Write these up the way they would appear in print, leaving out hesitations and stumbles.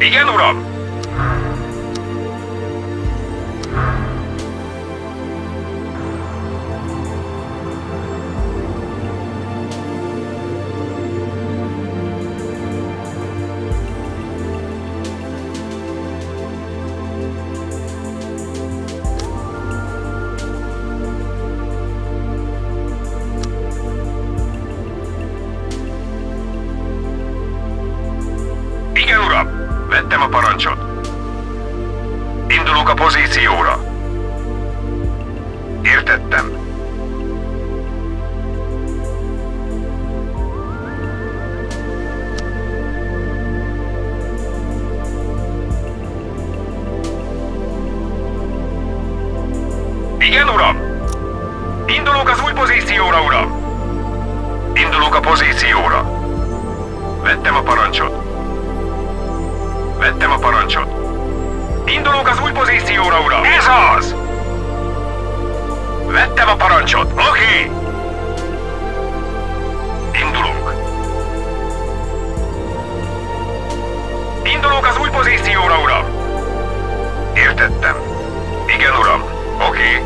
Igen, uram! Igen, uram! Vettem a parancsot. Indulok a pozícióra. Értettem. Igen, uram! Indulok az új pozícióra, uram! Indulok a pozícióra. Vettem a parancsot. Vettem a parancsot. Indulok az új pozícióra, uram! Ez az! Vettem a parancsot. Oké! Indulunk. Indulok az új pozícióra, uram! Értettem. Igen, uram. Oké.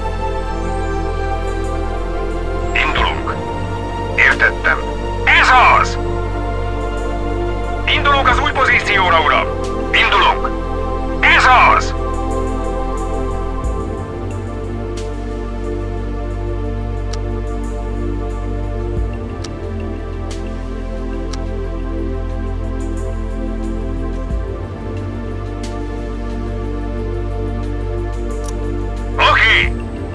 Indulunk. Értettem. Ez az! Indulok az új pozícióra, uram! Indulunk! Ez az! Oké!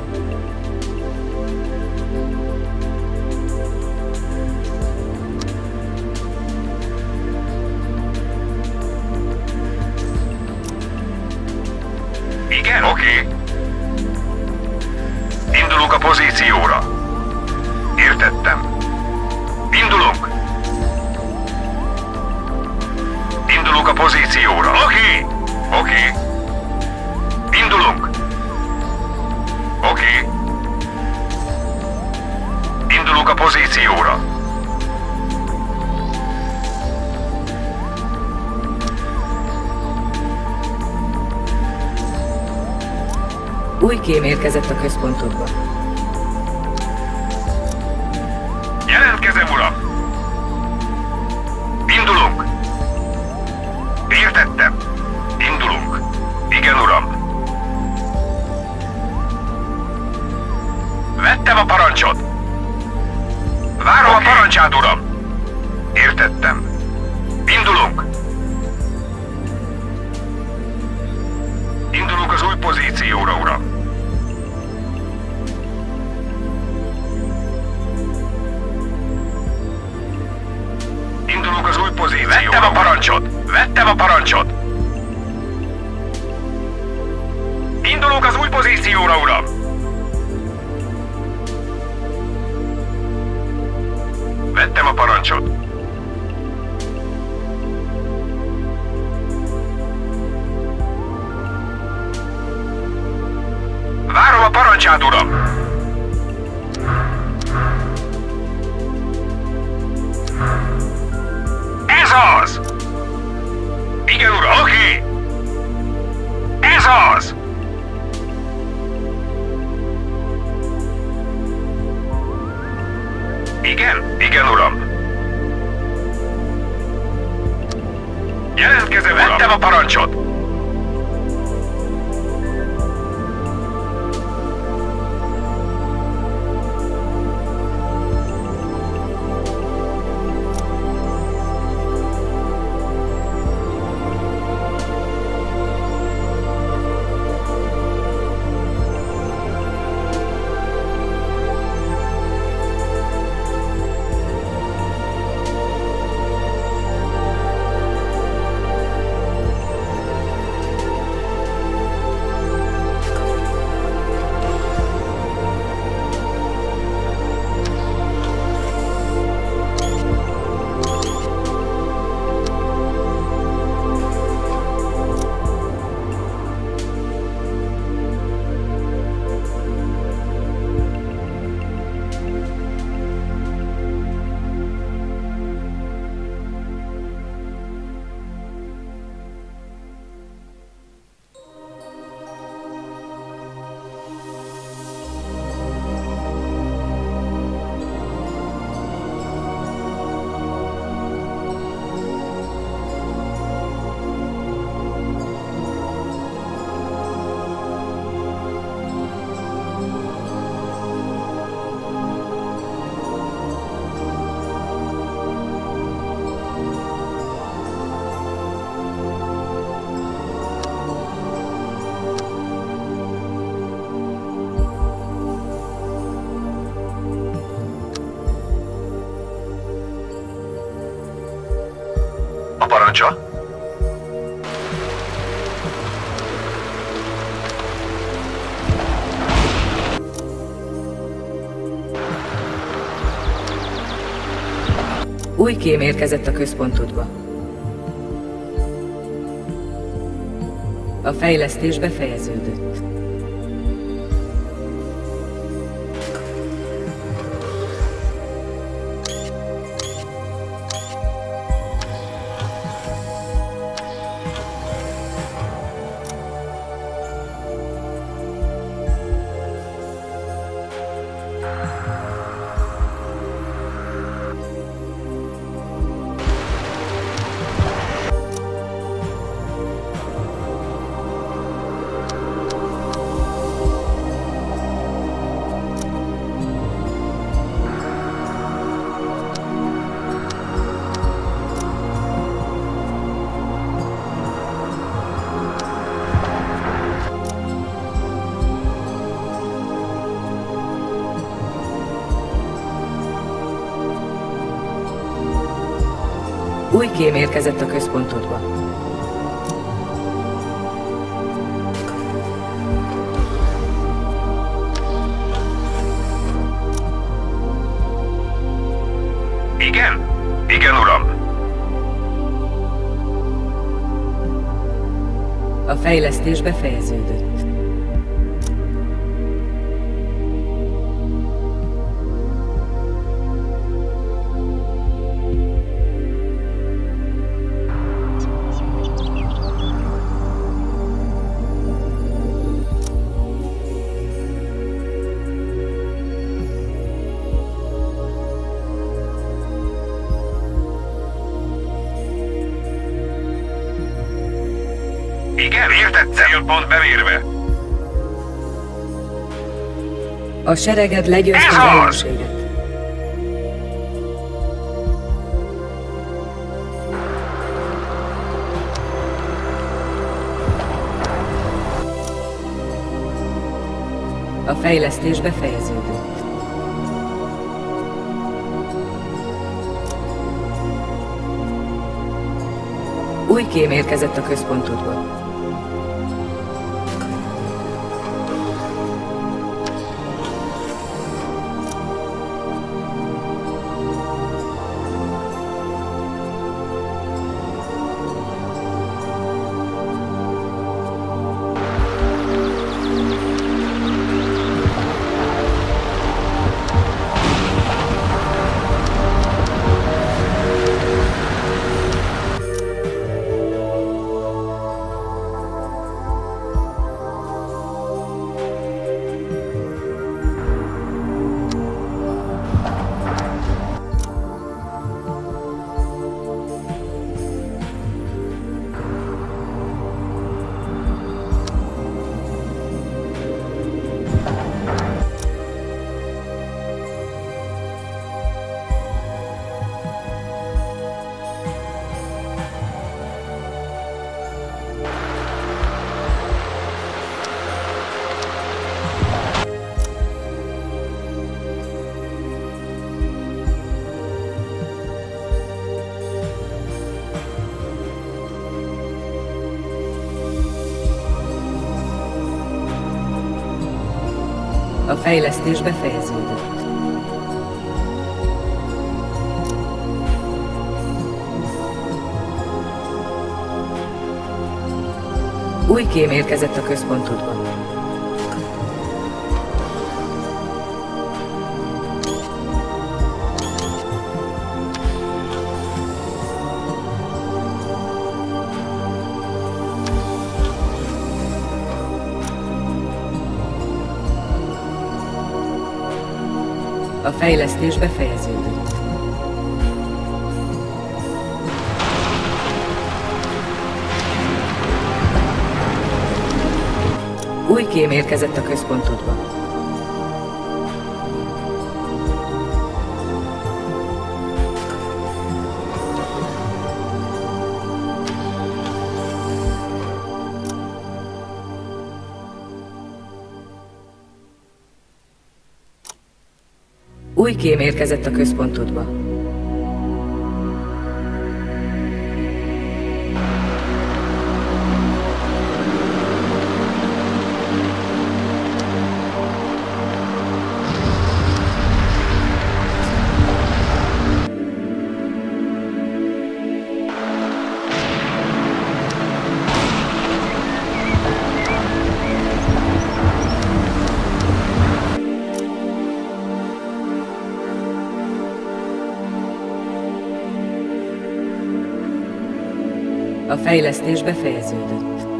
Igen, oké. Indulunk a pozícióra. Értettem. Indulunk. Indulunk a pozícióra. Oké. Oké. Indulunk. Oké. Indulunk a pozícióra. Új kém érkezett a központodba. Jelentkezem, uram! Indulunk! Értettem! Indulunk! Igen, uram! Vettem a parancsot! Várom a parancsát, uram! Értettem! Indulunk! Indulunk az új pozícióra, uram! Indulunk az új pozícióra. Vettem a parancsot! Vettem a parancsot! Indulunk az új pozícióra, uram! Vettem a parancsot! Várom a parancsát, uram! Ez az! Igen, uram, oké! Ez az! Igen, igen, uram. Jelentkezem, uram! Vettem a parancsot! Parancsa? Új kém érkezett a központodba. A fejlesztés befejeződött. Új kém érkezett a központodba. Igen? Igen, uram. A fejlesztés befejeződött. Igen, értett, célpont bemérve. A sereged legyőzte az ellenséget. A fejlesztés befejeződött. Új kém érkezett a központodba. A fejlesztés befejeződött. Új kém érkezett a központodba. A fejlesztés befejeződött. Új kém érkezett a központodba. Új kém érkezett a központodba. A fejlesztés befejeződött.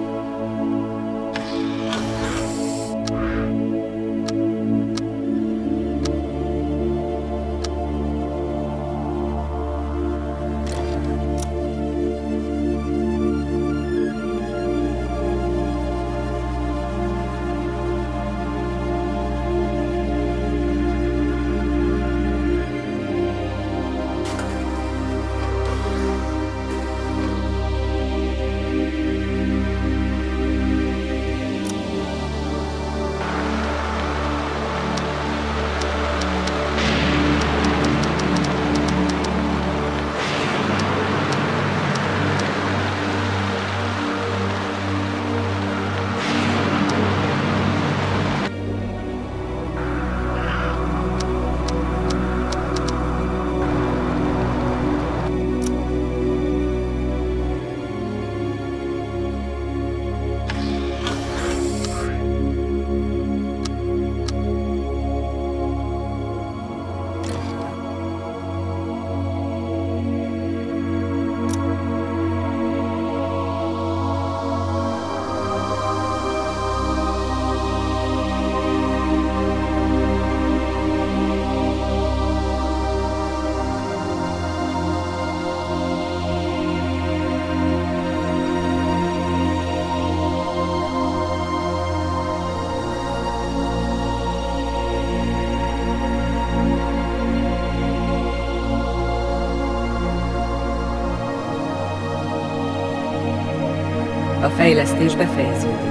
A fejlesztés befejeződött.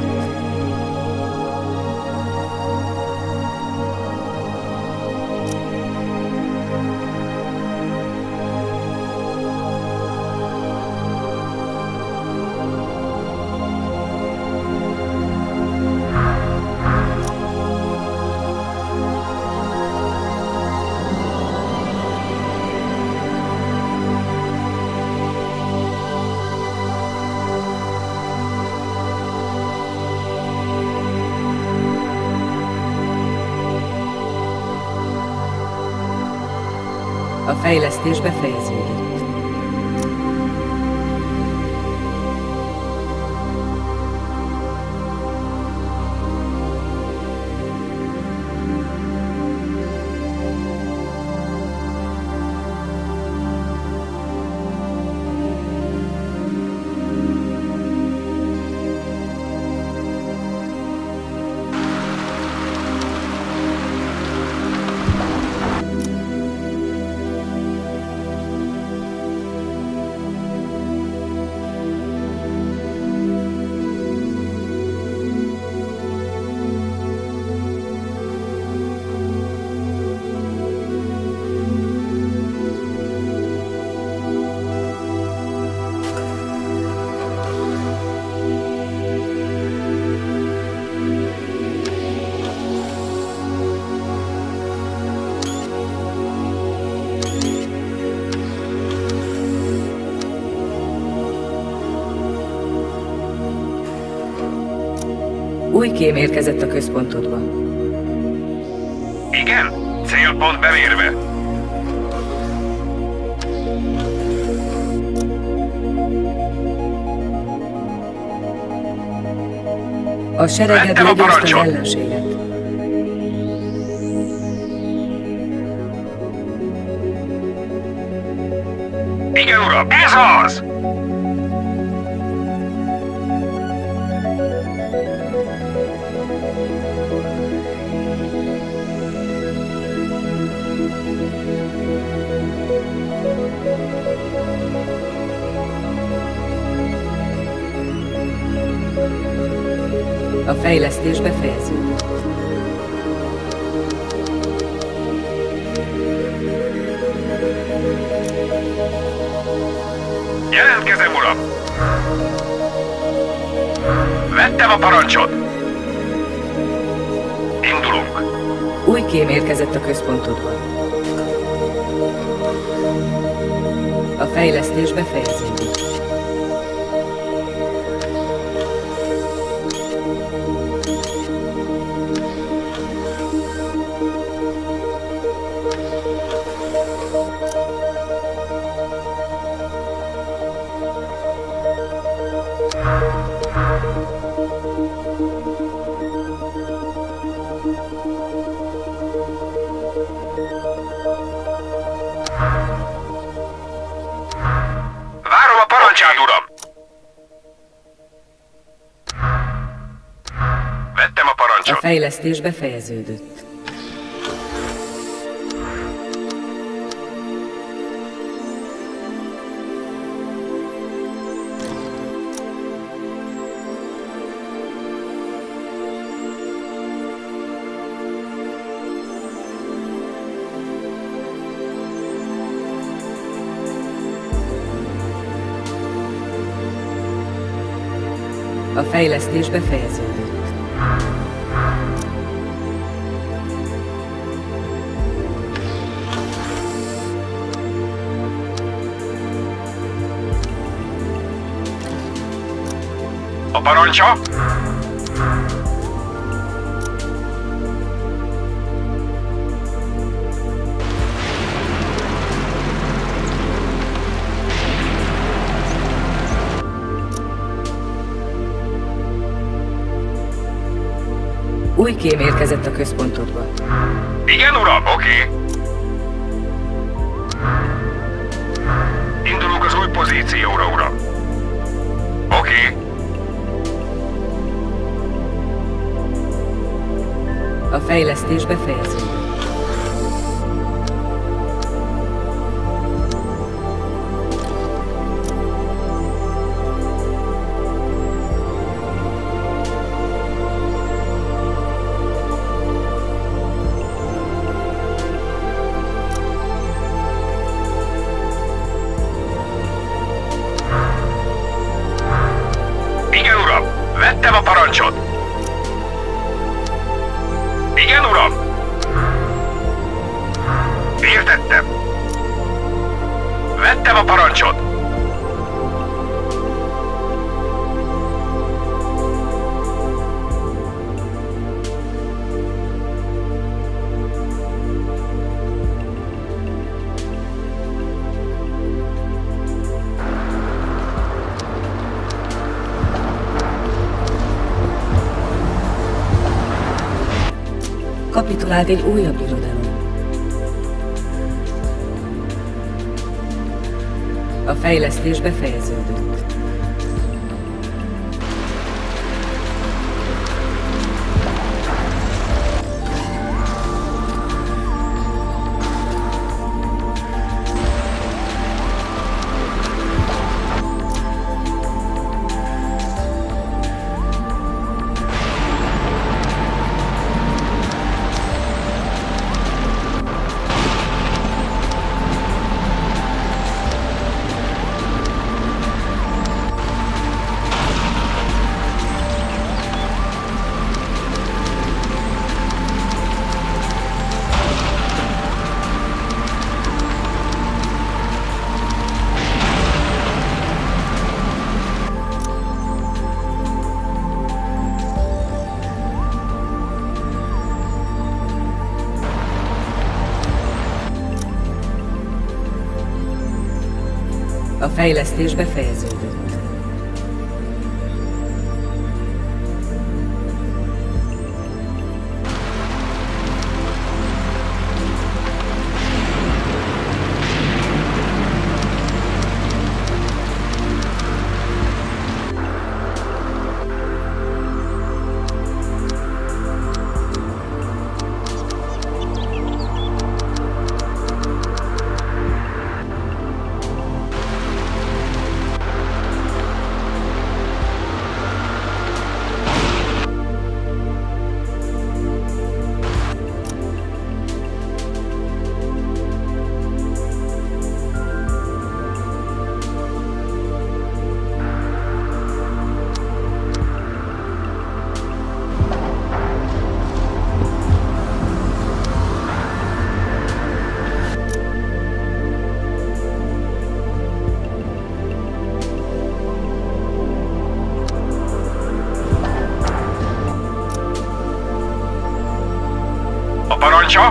A fejlesztés befejeződött. Új kém érkezett a központodba. Igen? Célpont bemérve. A sereged Vettem a legyőzte parancsot. ellenséget. Igen, uram, ez az! A fejlesztés befejeződött. Jelentkezem, uram! Vettem a parancsot! Indulunk! Új kém érkezett a központodba. A fejlesztés befejeződött. Vettem a A parancsot. fejlesztés befejeződött. A fejlesztés befejeződött. A parancsa? Új kém érkezett a központodba. Igen, uram, oké. Indulunk az új pozícióra, uram. Oké. A fejlesztés befejeződött. Igen, uram, vettem a parancsot. Igen, uram. Értettem. Vettem a parancsot. Kapitulált egy újabb irodalom. A fejlesztés befejeződött. A fejlesztés befejeződött. A parancsa?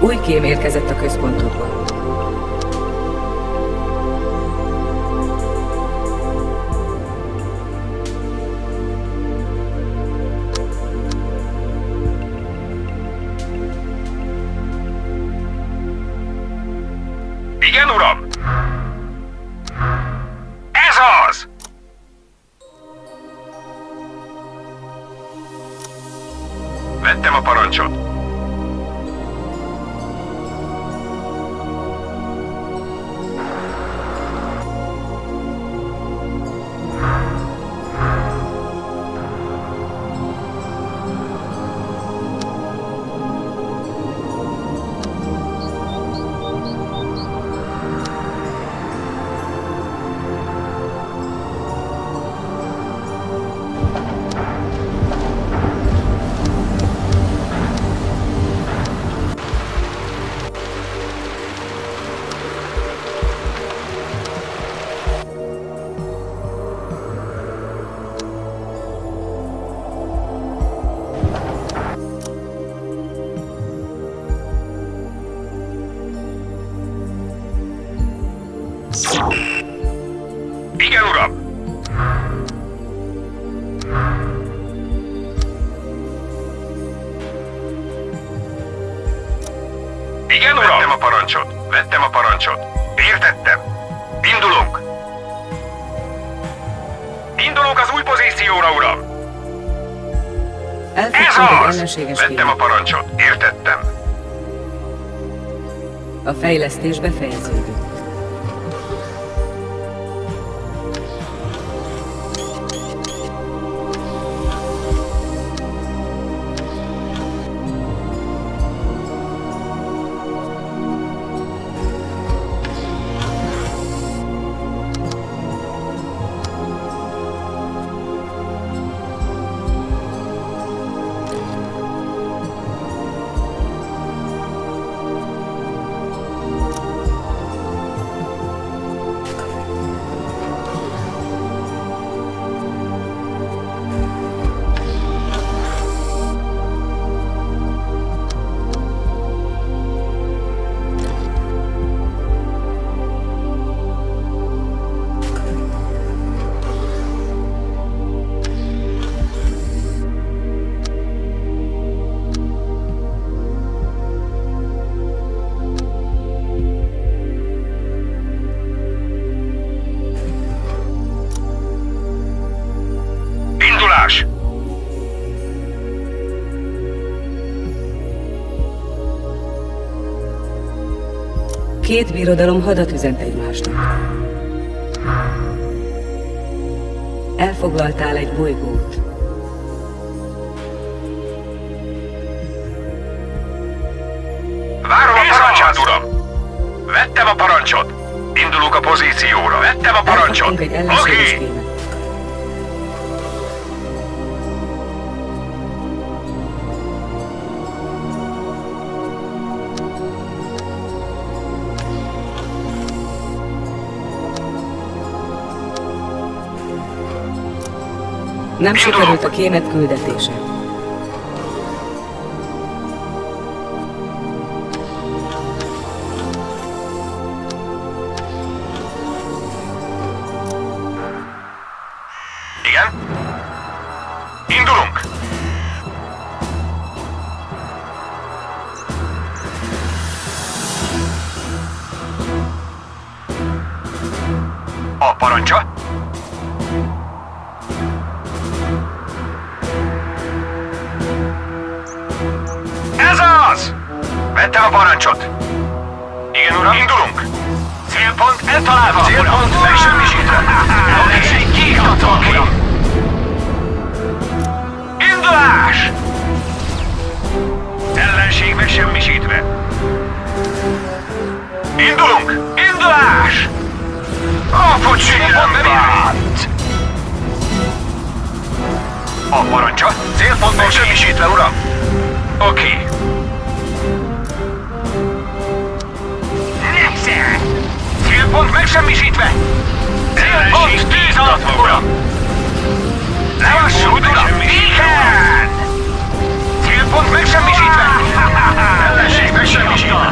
Új kém érkezett a központodba. Igen, uram! Ez az! Vettem a parancsot. Igen, uram! Igen, uram! Vettem a parancsot. Vettem a parancsot. Értettem. Indulunk. Indulunk az új pozícióra, uram. Elfogtunk egy ellenséges Vettem kémet. a parancsot. Értettem. A fejlesztés befejeződött. Indulás! Két birodalom hadat üzent egymásnak. Elfoglaltál egy bolygót. Várom a parancsát, uram! Vettem a parancsot! Indulunk a pozícióra! Vettem a parancsot! Elfogtunk egy ellenséges Oké! kémet. Nem sikerült a kémet küldetése. Igen? Indulunk! A parancsa? Ez az! Vettem a parancsot! Igen, uram? Indulunk! Célpont eltalálva! Célpont megsemmisítve! Ellenség kiiktatva! Indulás! Ellenség megsemmisítve! Indulunk! Indulás! A focsilyen bevitt! A parancsa? Célpont megsemmisítve, uram! Oké. Célpont megsemmisítve! Célpont tűz alatt, uram! Levassult, uram! Igen! Célpont megsemmisítve! Ellenség megsemmisítve!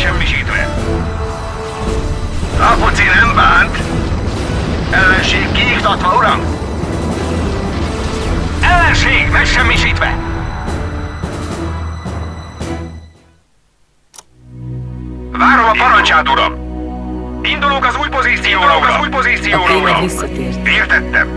megsemmisítve. Apuci nem bánt. Ellenség kiiktatva, uram. Ellenség megsemmisítve. Várom a parancsát, uram. Indulunk az új pozícióra, uram. A tényleg visszatért. Értettem.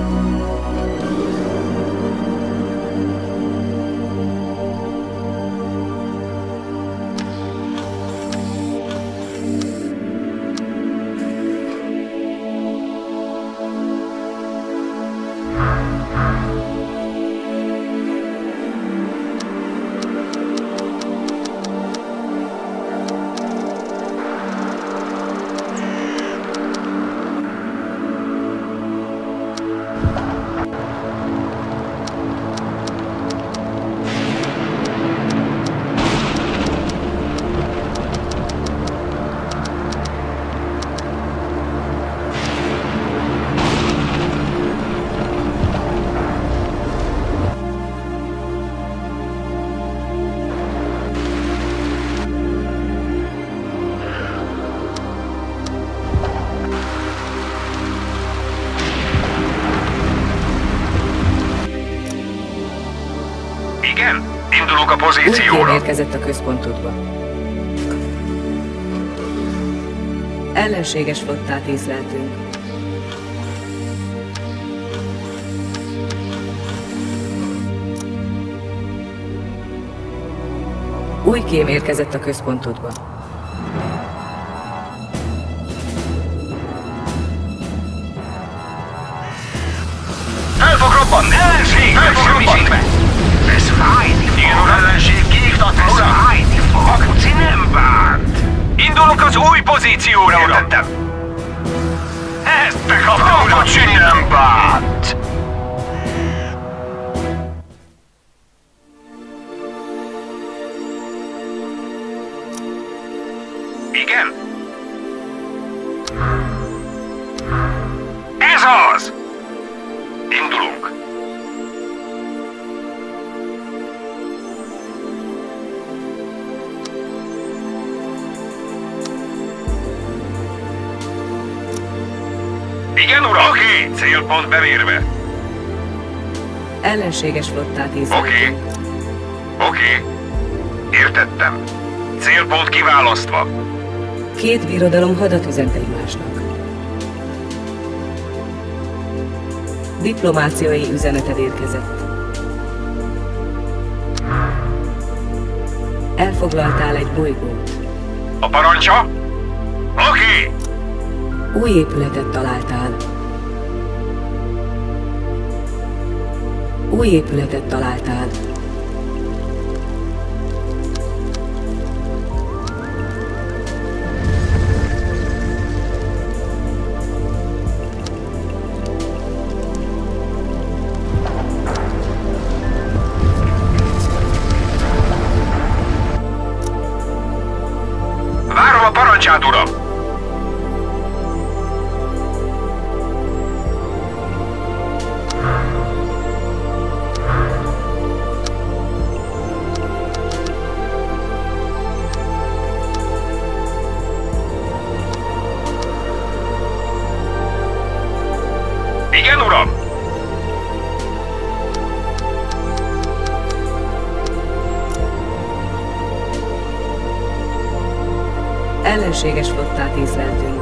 Igen, indulunk a Új pozícióra. kém érkezett a központodba. Ellenséges flottát észleltünk. Új kém érkezett a központodba. Fel fog robbanni! Ellenség! Fel fog robbanni! Ez fájni fog! Igen, uram! Ellenség kiiktatva, uram! Ez fájni fog! Apuci nem bánt! Indulunk az új pozícióra, uram! Értettem! Ezt bekaptam, uram! Apuci nem bánt! Igen? Ez az! Indulunk! Igen, uram! Oké! Célpont bemérve. Ellenséges flottát észleltünk. Oké. Értettem. Célpont kiválasztva. Két birodalom hadat üzent egymásnak. Diplomáciai üzeneted érkezett. Elfoglaltál egy bolygót. A parancsa? Oké! Új épületet találtál. Új épületet találtál. Várom a parancsát, uram! Igen, uram! Ellenséges flottát észleltünk.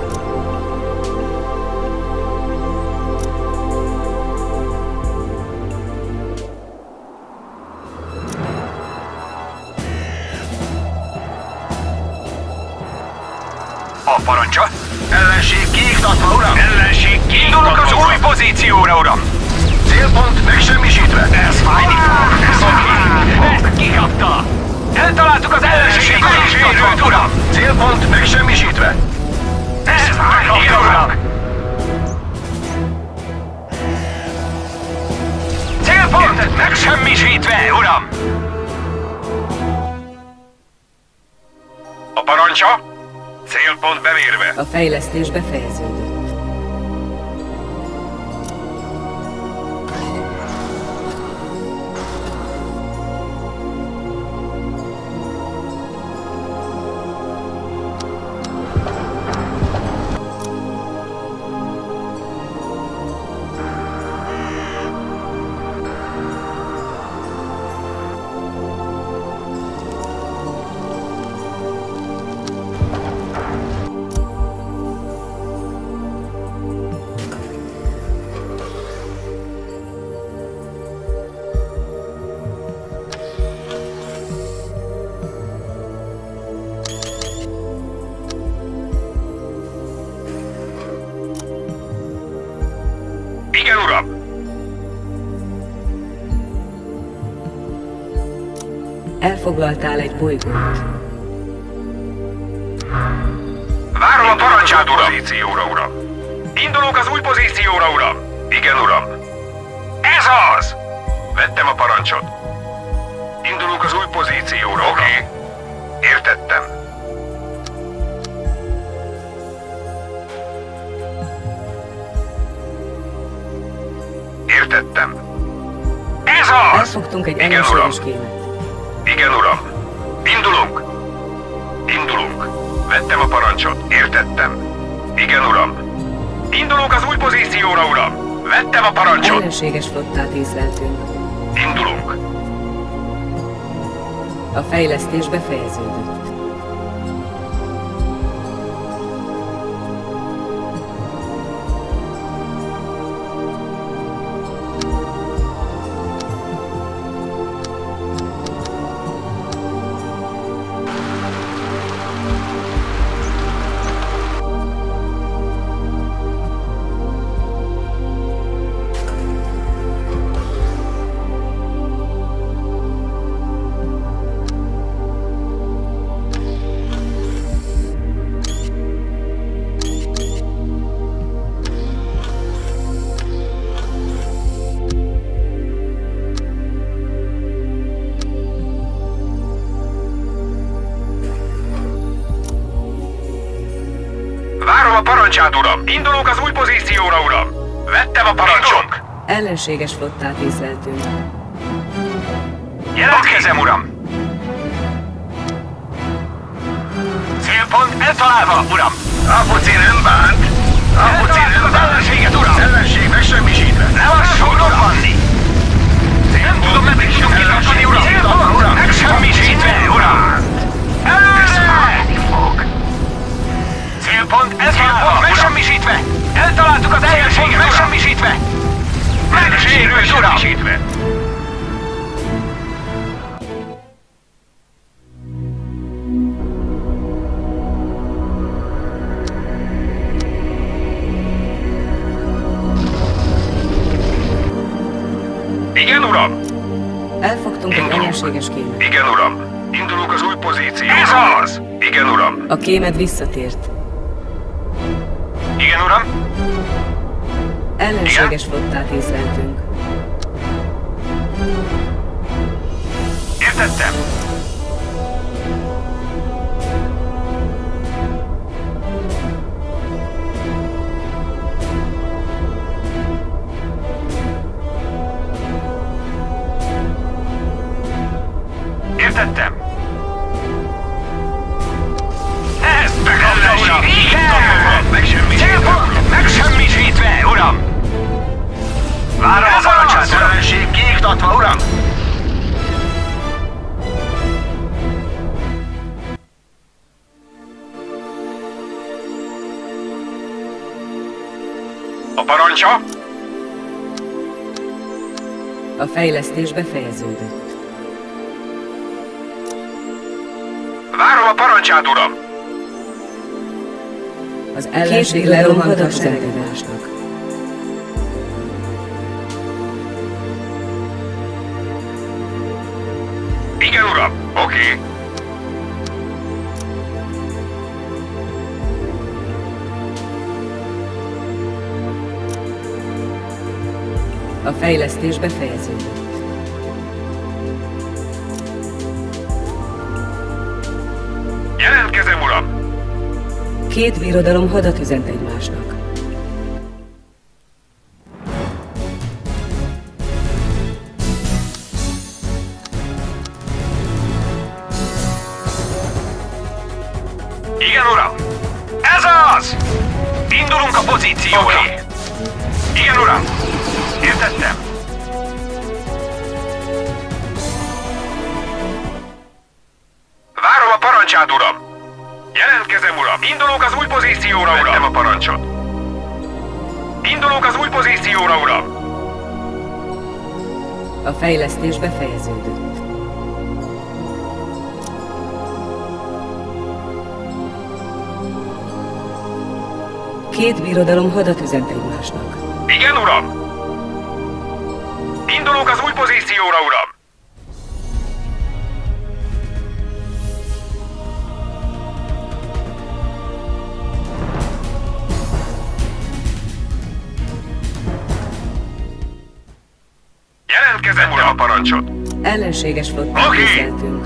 A parancsa? Ellenség kiiktatva, uram! Ellenség kiiktatva! Indulok az új pozícióra, uram! Célpont megsemmisítve! Ez fájni fog! Ez oké! Ezt kikapta! Eltaláltuk az ellenség kiiktatva, uram! Célpont megsemmisítve! Ez fájni, uram! Célpont megsemmisítve, uram! A parancsa? Célpont bemérve. A fejlesztés befejeződött. Elfoglaltál egy bolygót. Várom a parancsát, uram! Pozícióra, uram! Indulunk az új pozícióra, uram! Igen, uram! Ez az! Vettem a parancsot. Indulunk az új pozícióra, uram. Oké. Értettem. Értettem. Ez az! Elfogtunk egy ellenséges kémet. Igen, uram. Indulunk. Indulunk. Vettem a parancsot. Értettem. Igen, uram. Indulunk az új pozícióra, uram. Vettem a parancsot. Ellenséges flottát észleltünk. Indulunk. A fejlesztés befejeződött. Parancsát, uram! Indulunk az új pozícióra, uram! Vettem a parancsot! Ellenséges flottát észleltünk. Jelentkezem, uram! Célpont eltalálva, uram! Apuci nem bánt! Apuci nem bánt! Ellenséget, uram! Ellenség megsemmisítve! Ne lassul robbanni! Nem tudom, meddig tudok kitartani, uram! Célpont uram! Megsemmisítve, uram! Előre! Célpont eltalálva, megsemmisítve! Eltaláltuk az ellenséget, megsemmisítve! Megsérült, uram! Igen, uram! Elfogtunk egy ellenséges kémet. Igen, uram! Indulunk az új pozícióra. Ez az! Igen, uram! A kémed visszatért. Igen, uram! Ellenséges flottát észleltünk. Értettem! Értettem! Ez meghalta, uram! Megsemmisítve, uram! Várom a parancsát, uram! Ellenség kiiktatva, uram! A parancsa? A fejlesztés befejeződött. Várom a parancsát, uram! Az ellenség leromhalt a üzemeltetásnak. Igen, uram! Oké. A fejlesztés befejeződött. Jelentkezem, uram! Két birodalom hadat üzent egymásnak. Igen, uram! Ez az! Indulunk a pozícióra! Okay. Igen, uram! Értettem! Várom a parancsát, uram! Jelentkezem, uram! Indulunk az új pozícióra, uram! Vettem a parancsot! Indulunk az új pozícióra, uram! A fejlesztés befejeződött. Két birodalom hadat üzent egymásnak. Igen, uram! Indulunk az új pozícióra, uram! Vettem a parancsot. Ellenséges flottát készültünk.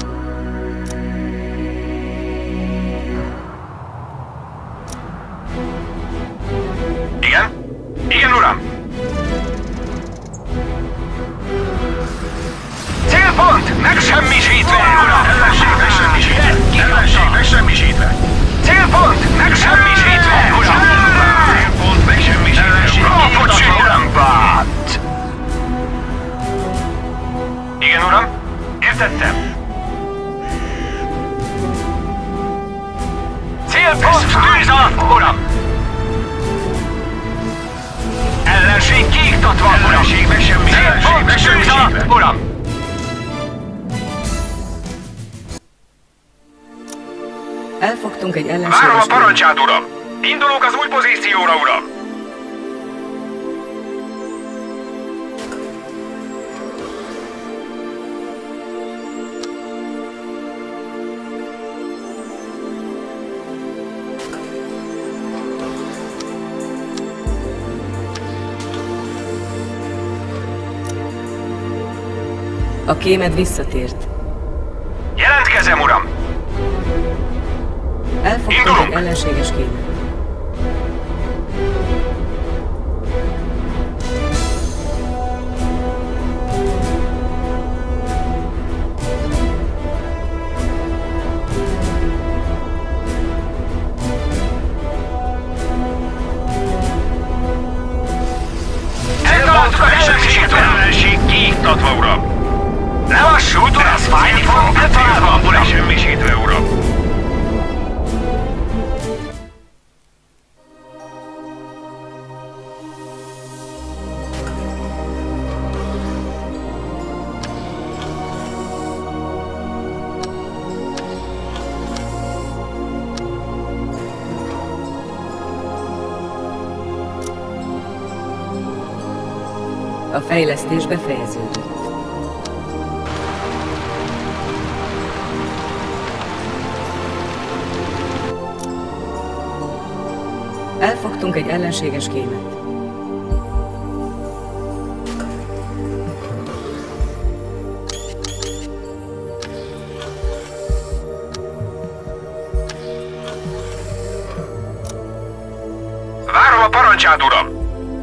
Igen? Igen, uram! Célpont megsemmisítve, uram! Ellenség megsemmisítve! Ellenség megsemmisítve! Célpont megsemmisítve, uram! Célpont megsemmisítve, uram! Kocsi, uram! Bát! Igen, uram? Értettem. Célpont tűz alatt, uram! Ellenség kiiktatva, uram! Ellenség megsemmisítve! Célpont tűz alatt, uram! Elfogtunk egy ellenséges... Várom a parancsát, uram! Indulunk az új pozícióra, uram! A kémed visszatért. Jelentkezem, uram! Elfogtunk egy ellenséges kémet. Eltaláltuk a megsemmisítő ellenség kiiktatva, uram! Levassult, uram! Ez fájni fog! Eltalálva, uram! Megsemmisítve, uram! A fejlesztés befejeződött. Elfogtunk egy ellenséges kémet. Várom a parancsát, uram!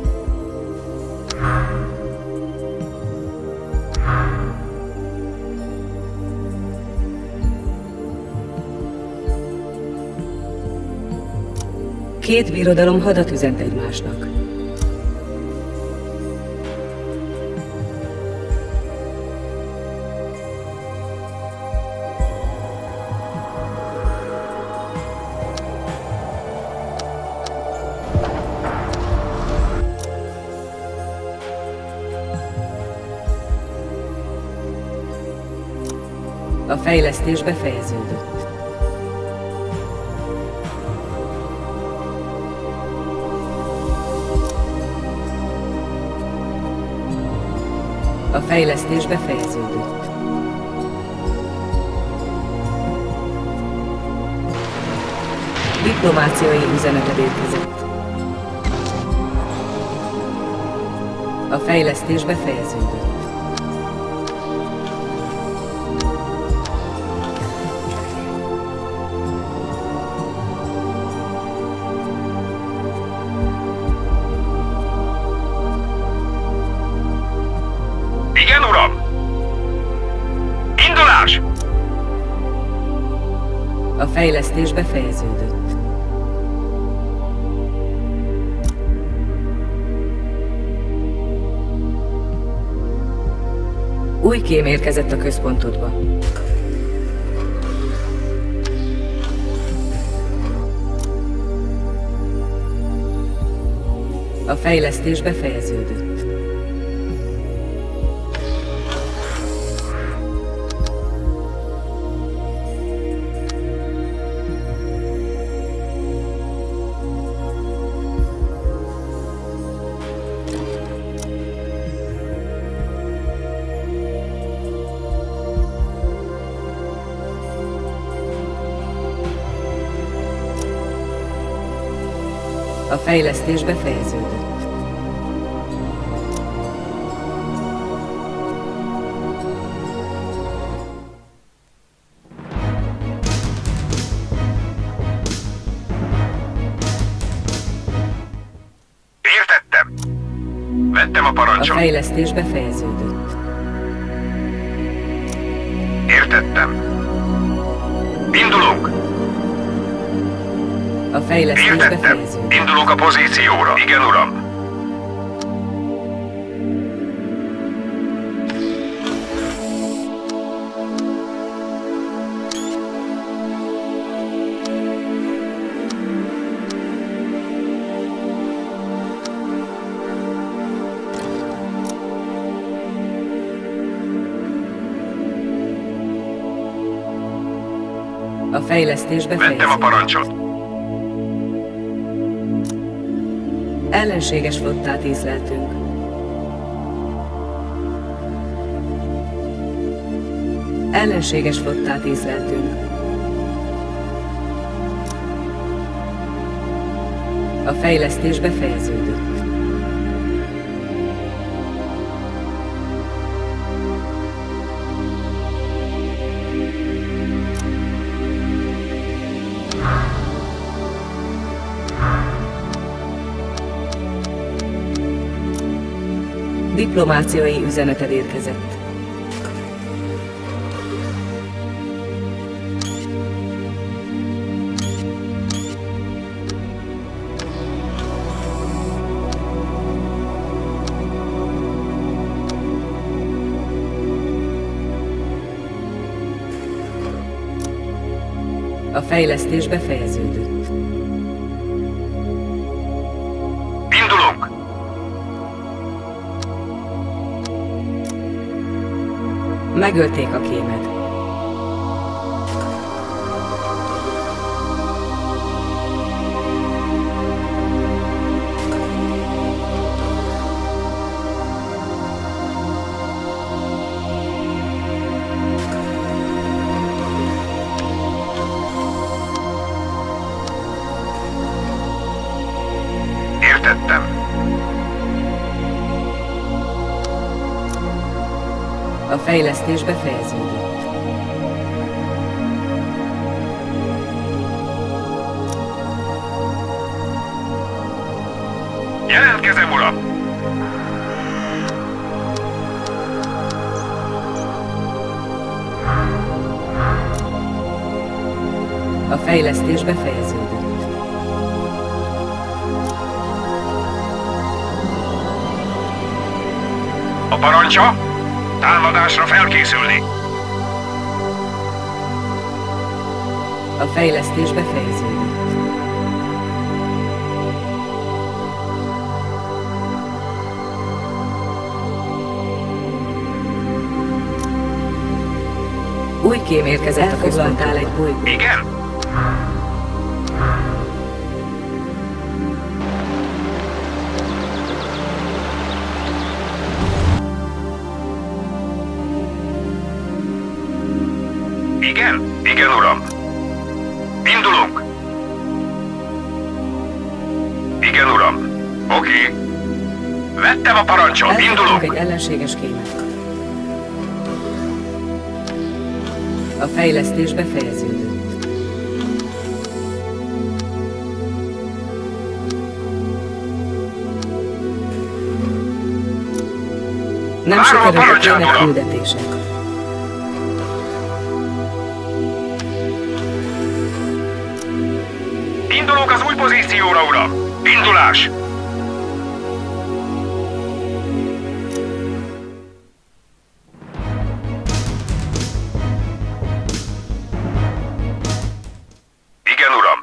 Két birodalom hadat üzent egymásnak. A fejlesztés befejeződött. A fejlesztés befejeződött. Diplomáciai üzeneted érkezett. A fejlesztés befejeződött. Igen, uram! Indulás! A fejlesztés befejeződött. Új kém érkezett a központodba. A fejlesztés befejeződött. A fejlesztés befejeződött. parancsa? A fejlesztés befejeződött. Értettem. Indulunk. A fejlesztés Értettem. befejeződött. Indulunk a pozícióra. Igen, uram. A fejlesztés Vettem a befejeződött. parancsot. Ellenséges flottát észleltünk. Ellenséges flottát észleltünk. A fejlesztés befejeződött. Diplomáciai üzeneted érkezett. A fejlesztés befejeződött. Indulunk. Megölték a kémet. Értettem. A fejlesztés befejeződött. Jelentkezem, uram. A fejlesztés befejeződött. A parancsa? Támadásra felkészülni. A fejlesztés befejeződött. Új kém érkezett, elfoglaltál egy bolygót. Igen? Igen? Igen, uram. Indulunk. Igen, uram. Oké. Vettem a parancsot. Elfoglaltunk Indulunk. egy ellenséges kémet. A fejlesztés befejeződött. Nem Várom a sikerült a parancsát, kémek uram. küldetések. Indulunk az új pozícióra, uram. Indulás. Igen, uram.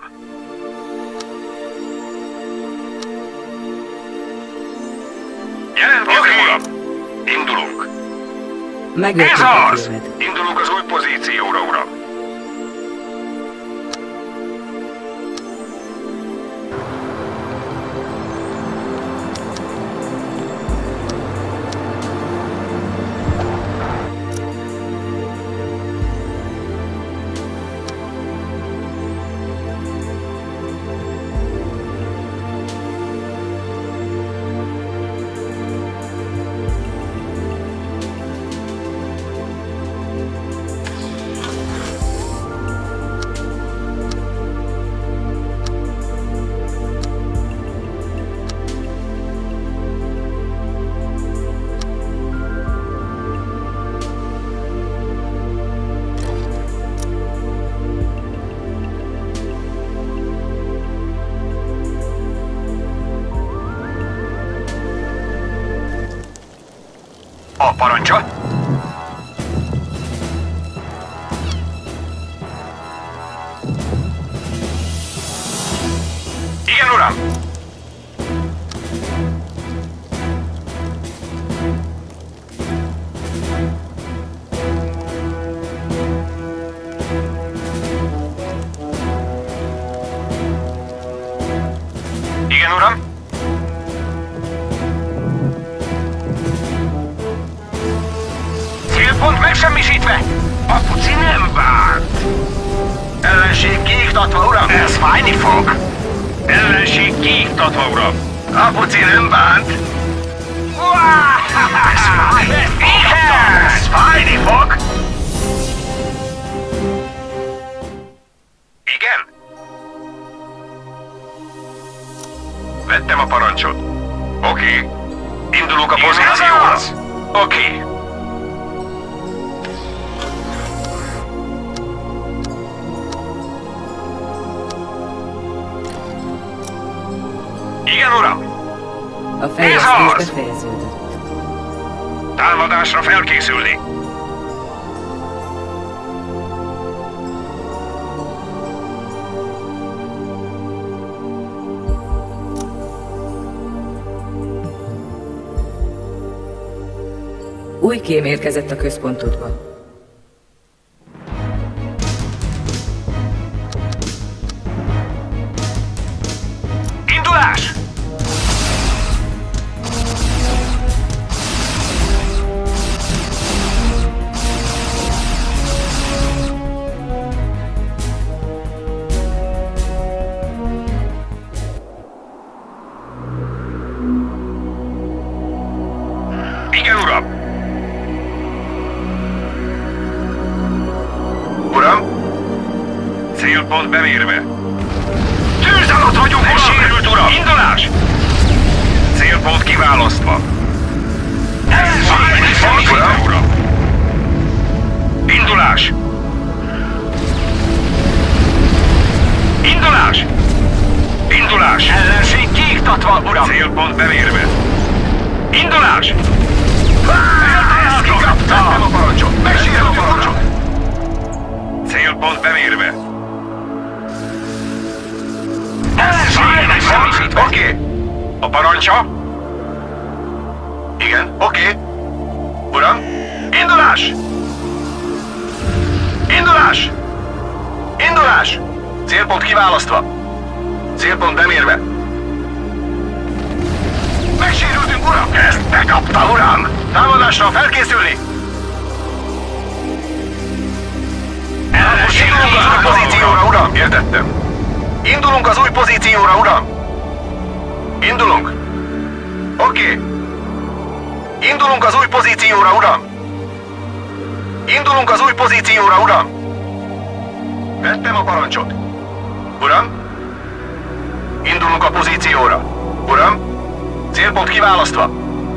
Jelentkezem, uram. Indulunk. Megölték Ez a az! kémet. Indulunk az új pozícióra, uram. parancsa? Igen, uram! Igen, uram! Célpont megsemmisítve! A puci nem bánt! Ellenség kiiktatva, uram! Ez fájni fog! Ellenség kiiktatva, uram! A puci nem bánt! Ez fájni fog! Igen? Vettem a parancsot. Oké. Indulunk a pozícióhoz. Oké. Igen, uram! A fejlesztés befejeződött. Támadásra felkészülni. Új kém érkezett a központodba. Indulás! Igen, uram! Uram? Célpont bemérve. Tűz alatt vagyunk, uram! Sérült, uram! Indulás! Célpont kiválasztva. Uram! Uram! Indulás! Indulás! Indulás! Ellenség kiiktatva, uram! Célpont bemérve. Indulás! Ezt kikapta! Vettem a parancsot! Megsérem a parancsot! Célpont bemérve. Oké. A parancsa? Igen, oké. Uram? Indulás! Indulás! Indulás! Célpont kiválasztva. Célpont bemérve. Megsérültünk, uram! Ezt bekapta, uram! Támadásra felkészülni! Indulunk az új pozícióra, uram! Értettem. Indulunk az új pozícióra, uram! Indulunk! Oké. Indulunk az új pozícióra, uram! Indulunk az új pozícióra, uram! Vettem a parancsot. Uram? Indulunk a pozícióra. Uram? Célpont kiválasztva.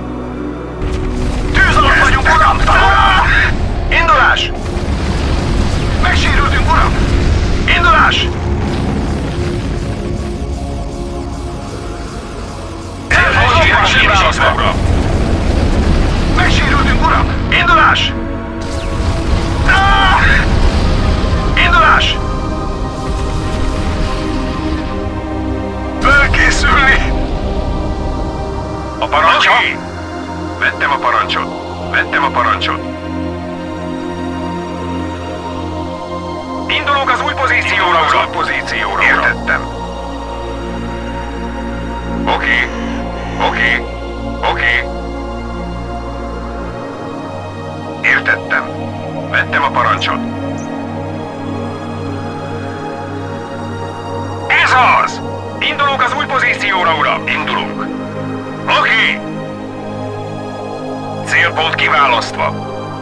Tűz alatt vagyunk, uram! Indulás! Megsérültünk, uram! Indulás! Megsérültünk, uram! Indulás! Indulás! Felkészülni! A parancsa? Vettem a parancsot. Vettem a parancsot. Indulunk az új pozícióra, uram! Pozícióra, értettem. Oké. Oké. Oké. Értettem. Vettem a parancsot. Ez az! Indulunk az új pozícióra, uram! Indulunk. Oké. Célpont kiválasztva.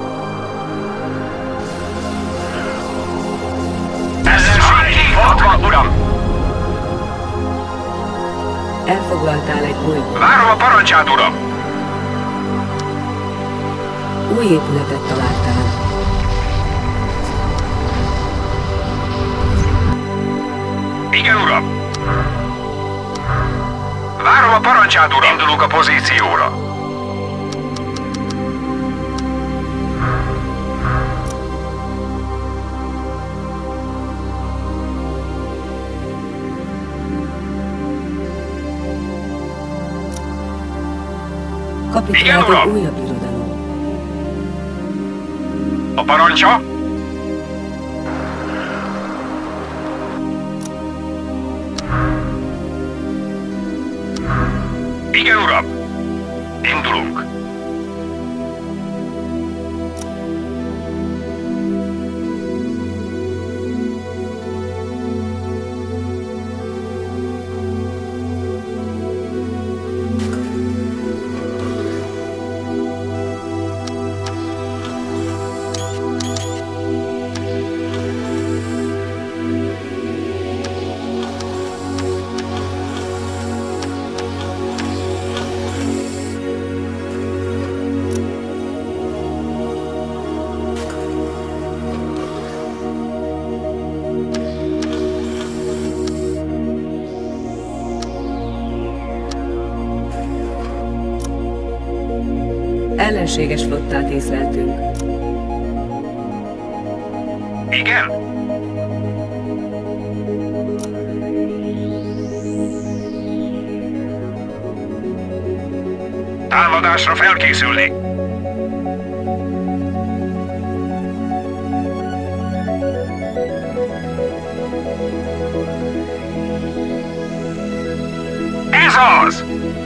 Ellenség kiiktatva, uram! Elfoglaltál egy bolygót. Várom a parancsát, uram! Új épületet találtál. Igen, uram! Várom a parancsát, uram! Indulunk a pozícióra. Kapitulált egy újabb irodalom. A parancsa? Igen, uram! Indulunk! Ellenséges flottát észleltünk. Igen? Támadásra felkészülni! Ez az!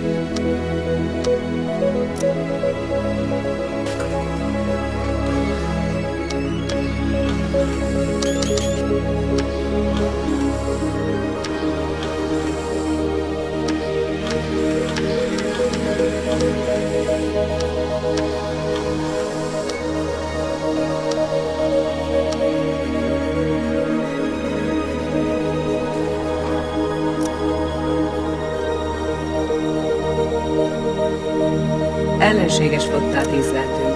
Ellenséges flottát észleltünk.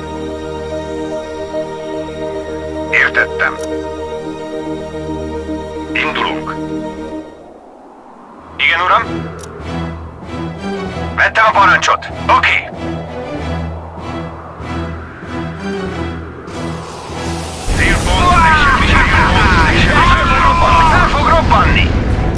Értettem. Indulunk. Igen, uram? Vettem a parancsot. Oké. Célpont, fel fog robbanni.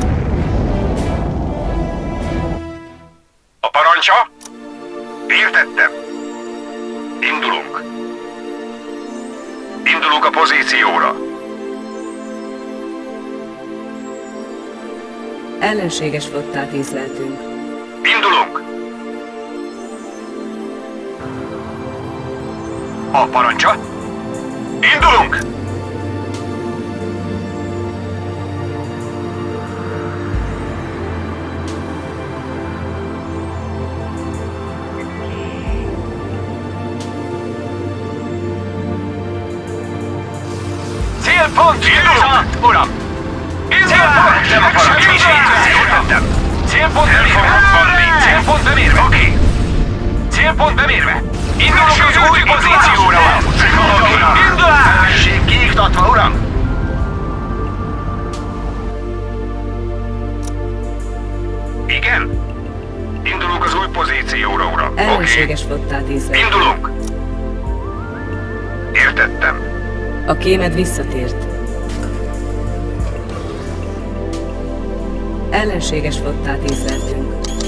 A parancsa? Értettem. Indulunk. Indulunk a pozícióra. Ellenséges flottát észleltünk. Indulunk. A parancsa? Indulunk! Célpont! Indulunk! Uram! Célpont! Nem akarok kísérni! Célpont bemérve! Célpont bemérve! Oké! Célpont bemérve! Indulunk az új pozícióra! Indulás! Felség kiiktatva, uram! Igen? Indulunk az új pozícióra, uram. Ellenséges flottát észleltünk. Indulunk! Értettem. A kémed visszatért. Ellenséges flottát észleltünk.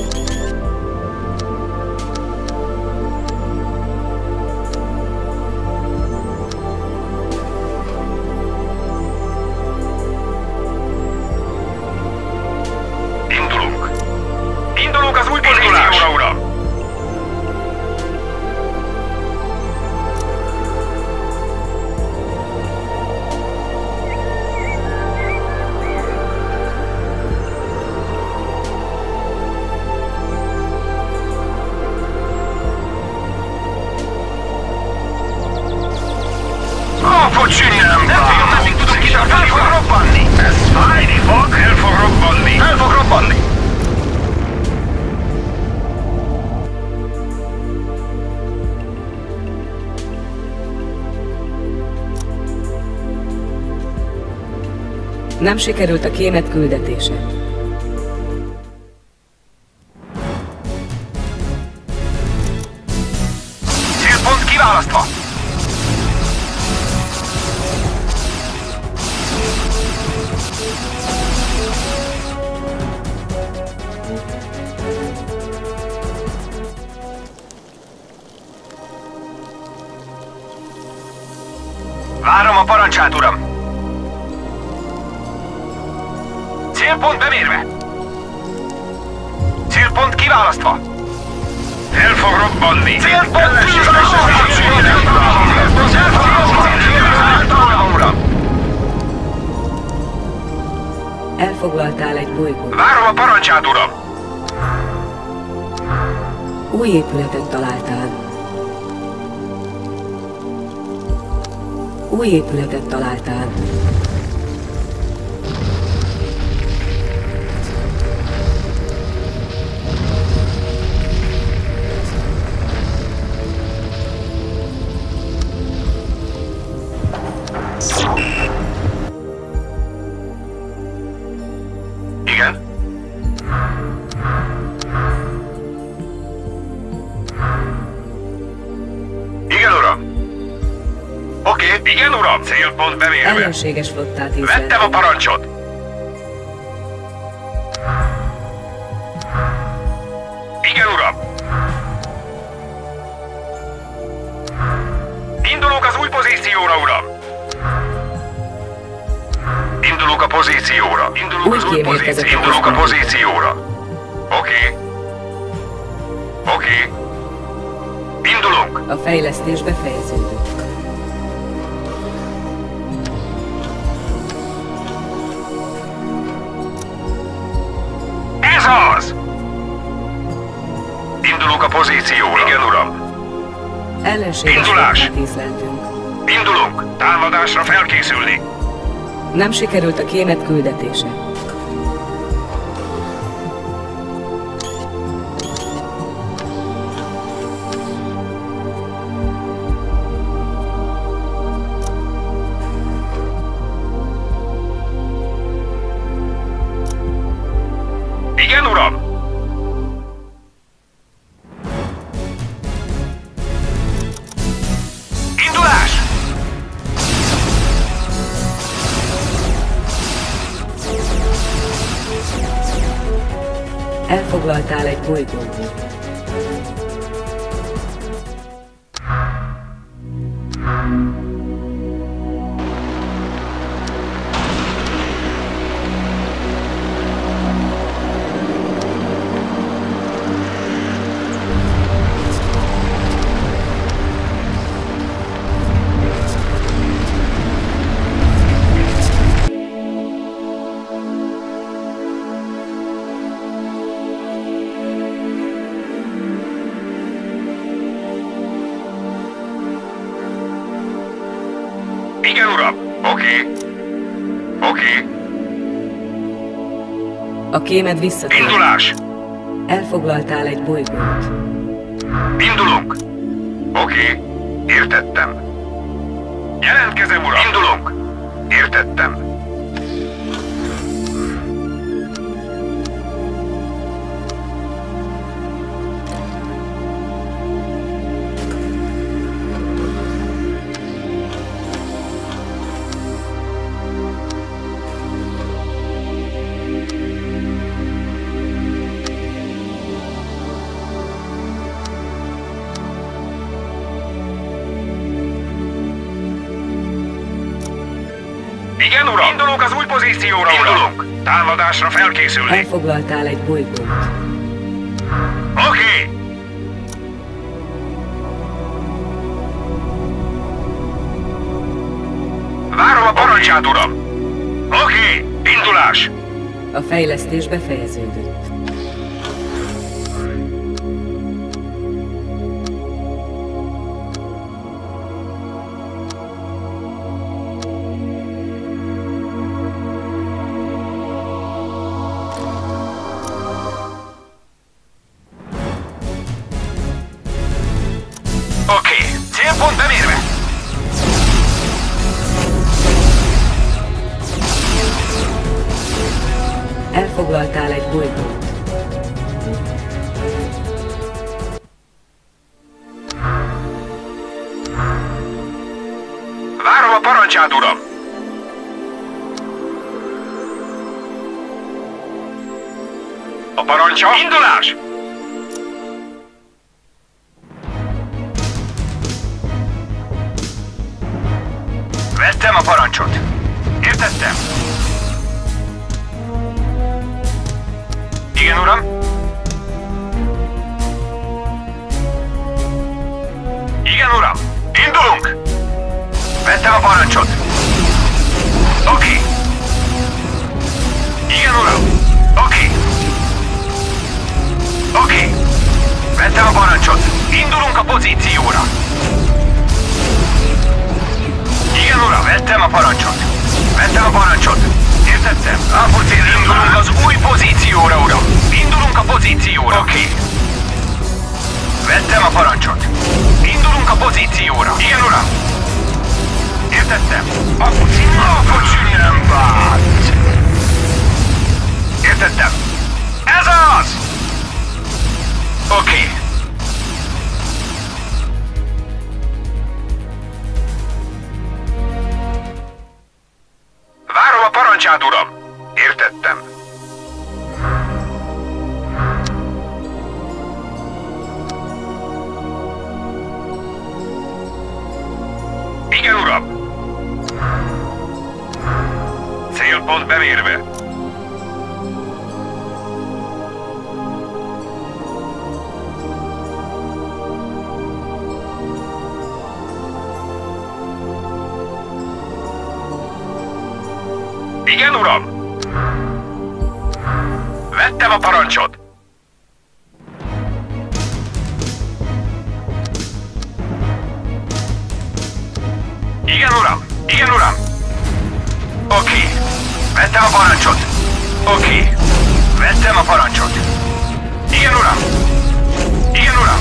Indulunk. Indulunk az új pozícióra, uram! Meddig tudok kitartani? Fel fog robbanni! Ez fájni fog! El fog robbanni! El fog robbanni! Nem sikerült a kémet küldetése. Célpont kiválasztva! parancsát, uram! Célpont bemérve! Célpont kiválasztva! El fog robbanni! Célpont uram! Elfoglaltál egy bolygót. Várom a parancsát, uram! Új épületet találtál. Új épületet találtál. Igen? Igen, uram! Oké, igen, uram! Célpont bemérve! Ellenséges flottát észleltem. Vettem a parancsot! Igen, uram! Indulunk az új pozícióra, uram! Indulunk a pozícióra! Indulunk az új pozícióra! Indulunk a pozícióra! Oké. Oké. Indulunk! A fejlesztés befejeződött. Ez az! Indulunk a pozícióra! Igen, uram! Ellenséges Indulás! flottát észleltünk. Indulunk! Támadásra felkészülni! Nem sikerült a kémet küldetése. Igen, uram! Indulás! Elfoglaltál egy bolygót. Igen, uram! Oké. Oké. A kémed visszatér. Indulás! Elfoglaltál egy bolygót. Indulunk! Oké. Értettem. Jelentkezem, uram! Indulunk! Értettem. Igen, uram! Indulunk az új pozícióra, indulunk! Támadásra felkészülni! Elfoglaltál egy bolygót. Oké! Várom a parancsát, uram! Oké! Indulás! A fejlesztés befejeződött. Oké, célpont bemérve! Elfoglaltál egy bolygót. Várom a parancsát, uram! A parancsa? Indulás! Vettem a parancsot. Értettem. Igen, uram. Igen, uram. Indulunk. Vettem a parancsot. Oké. Igen, uram. Oké. Oké. Vettem a parancsot. Indulunk a pozícióra. Igen, uram. Vettem a parancsot. Vettem a parancsot. Értettem. Indulunk az új pozícióra, uram. Indulunk a pozícióra. Oké. Vettem a parancsot. Indulunk a pozícióra. Igen, uram. Értettem. Akkor csinálom bát. Értettem. Ez az! Oké. Várom a parancsát, uram. Értettem. Igen, uram. Célpont bemérve. Igen, uram! Vettem a parancsot! Igen, uram! Igen, uram! Oké. Vettem a parancsot! Oké. Vettem a parancsot! Igen, uram! Igen, uram!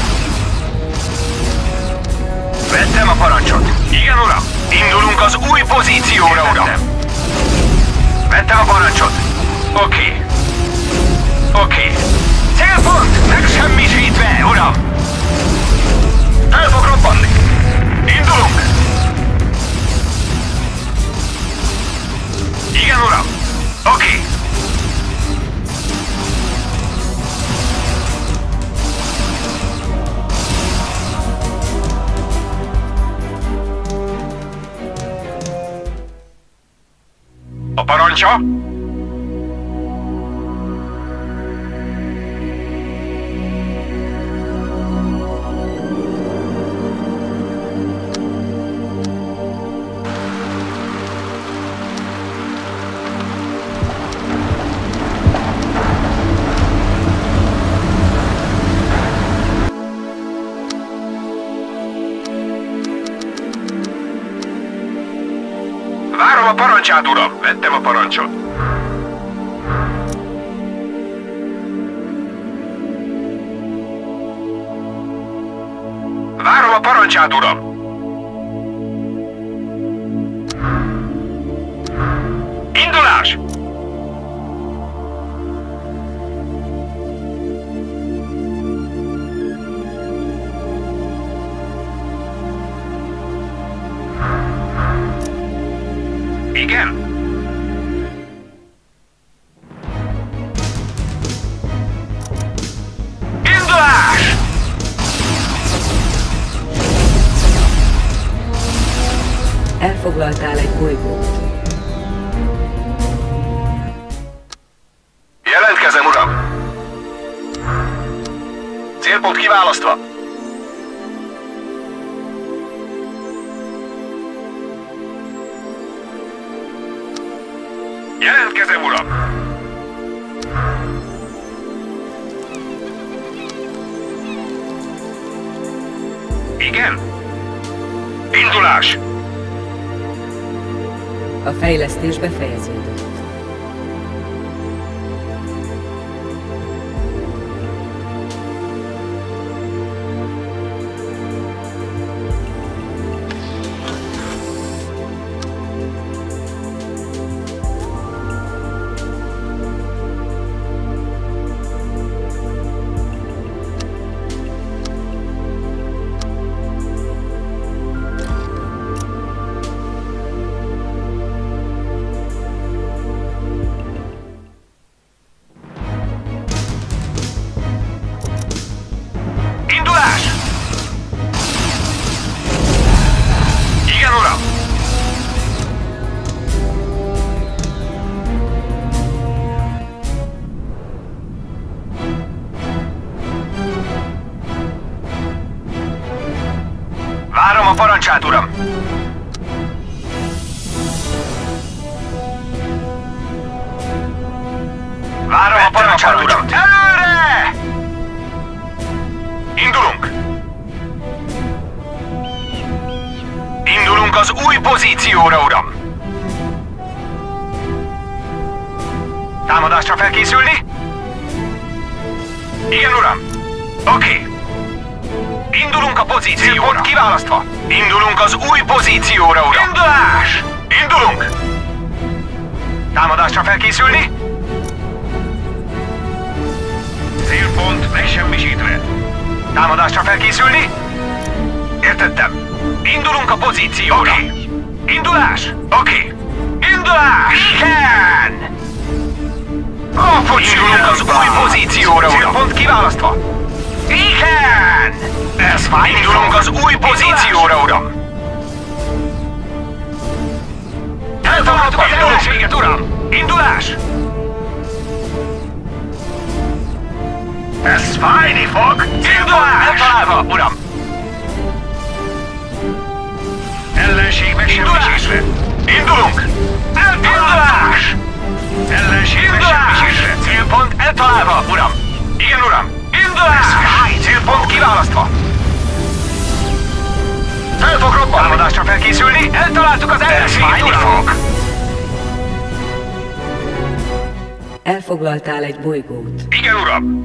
Vettem a parancsot! Igen, uram! Indulunk az új pozícióra, uram! Vettem a parancsot! Oké. Oké. Célpont megsemmisítve, uram! El fog robbanni! Indulunk! Igen, uram! Oké. A parancsa? Várom a parancsát, uram! Vettem a parancsot. Várom a parancsát, uram! Indulás! Igen? Indulás! Elfoglaltál egy bolygót. Jelentkezem, uram! Célpont kiválasztva. Jelentkezem, uram! Igen? Indulás! A fejlesztés befejeződött. Bocsánat, uram! Előre! Indulunk! Indulunk az új pozícióra, uram! Támadásra felkészülni? Igen, uram! Oké. Indulunk a pozícióra. Célpont kiválasztva. Indulunk az új pozícióra, uram. Indulás! Indulunk! Támadásra felkészülni? Célpont megsemmisítve. Támadásra felkészülni? Értettem. Indulunk a pozícióra. Oké. Indulás! Oké. Indulás! Igen! Indulunk az új pozícióra, uram. Célpont kiválasztva. Igen! Ez fájni. Indulunk az új pozícióra, uram. Eltaláltuk az ellenséget, uram. Indulás! Ez fájni fog! Indulás! Eltalálva, uram! Ellenség megsemmisítve! Indulunk! Indulás! Ellenség megsemmisítve! Célpont eltalálva, uram! Igen, uram! Indulás! Célpont kiválasztva! Fel fog robbanni! Támadásra felkészülni! Eltaláltuk az ellenséget, uram! Elfoglaltál egy bolygót. Igen, uram!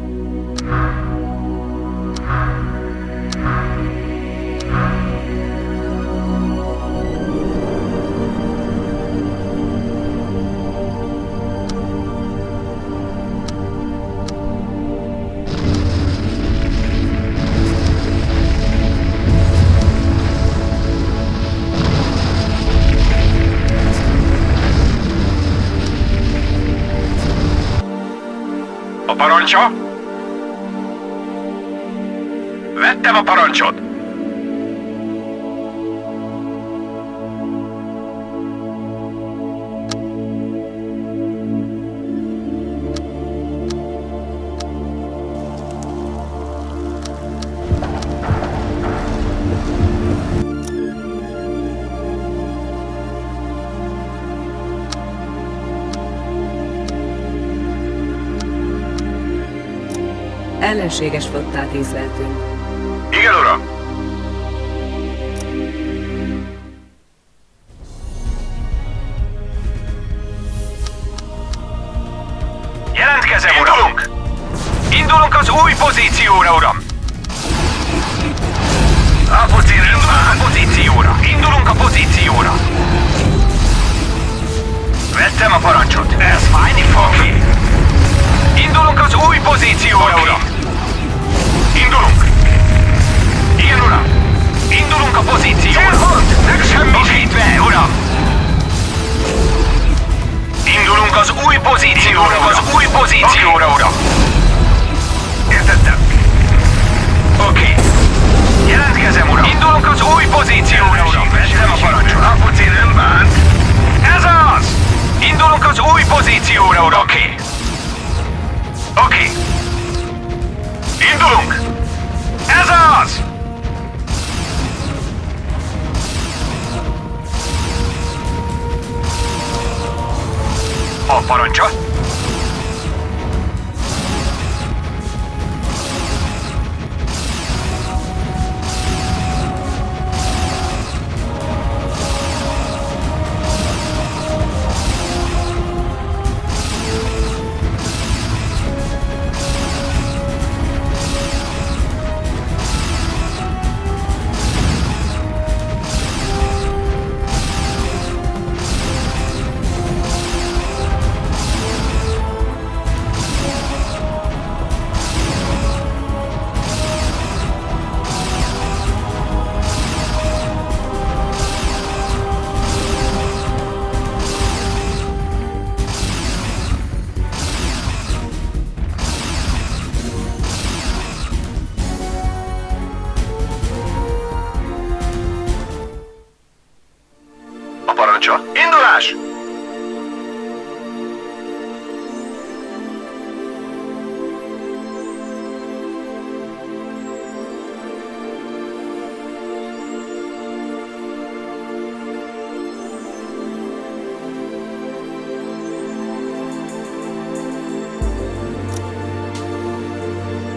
A parancsa? Vettem a parancsot! Ellenséges flottát észleltünk. Igen, uram! Jelentkezem, uram! Indulunk! Indulunk az új pozícióra, uram! Indulunk a pozícióra! Indulunk a pozícióra! Vettem a parancsot! Ez fájni fog! Indulunk az új pozícióra, uram! Indulunk! Igen, uram! Indulunk a pozícióra! Célpont! Megsemmisítve, uram! Indulunk az új pozícióra, az új pozícióra, uram! Értettem. Oké. Jelentkezem, uram! Indulunk az új pozícióra, uram! Vettem a parancsot! Apuci nem bánt! Ez az! Indulunk az új pozícióra, uram! Oké. Oké. Indulunk! Ez az! A parancsa?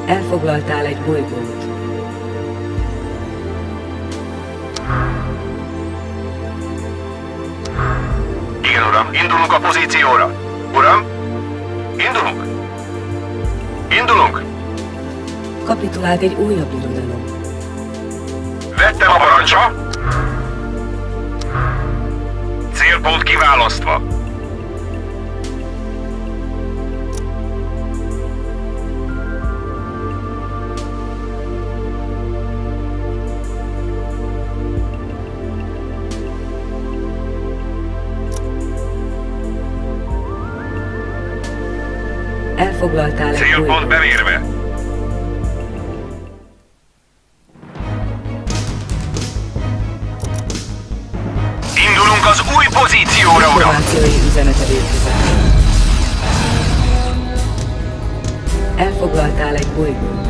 Elfoglaltál egy bolygót. Igen, uram. Indulunk a pozícióra. Uram? Indulunk. Indulunk. Kapitulált egy újabb irodalom. Vettem a parancsa. Célpont kiválasztva. Elfoglaltál egy Célpont bolygót. bemérve. Indulunk az új pozícióra, uram! Információi üzeneted érkezett. Elfoglaltál egy bolygót.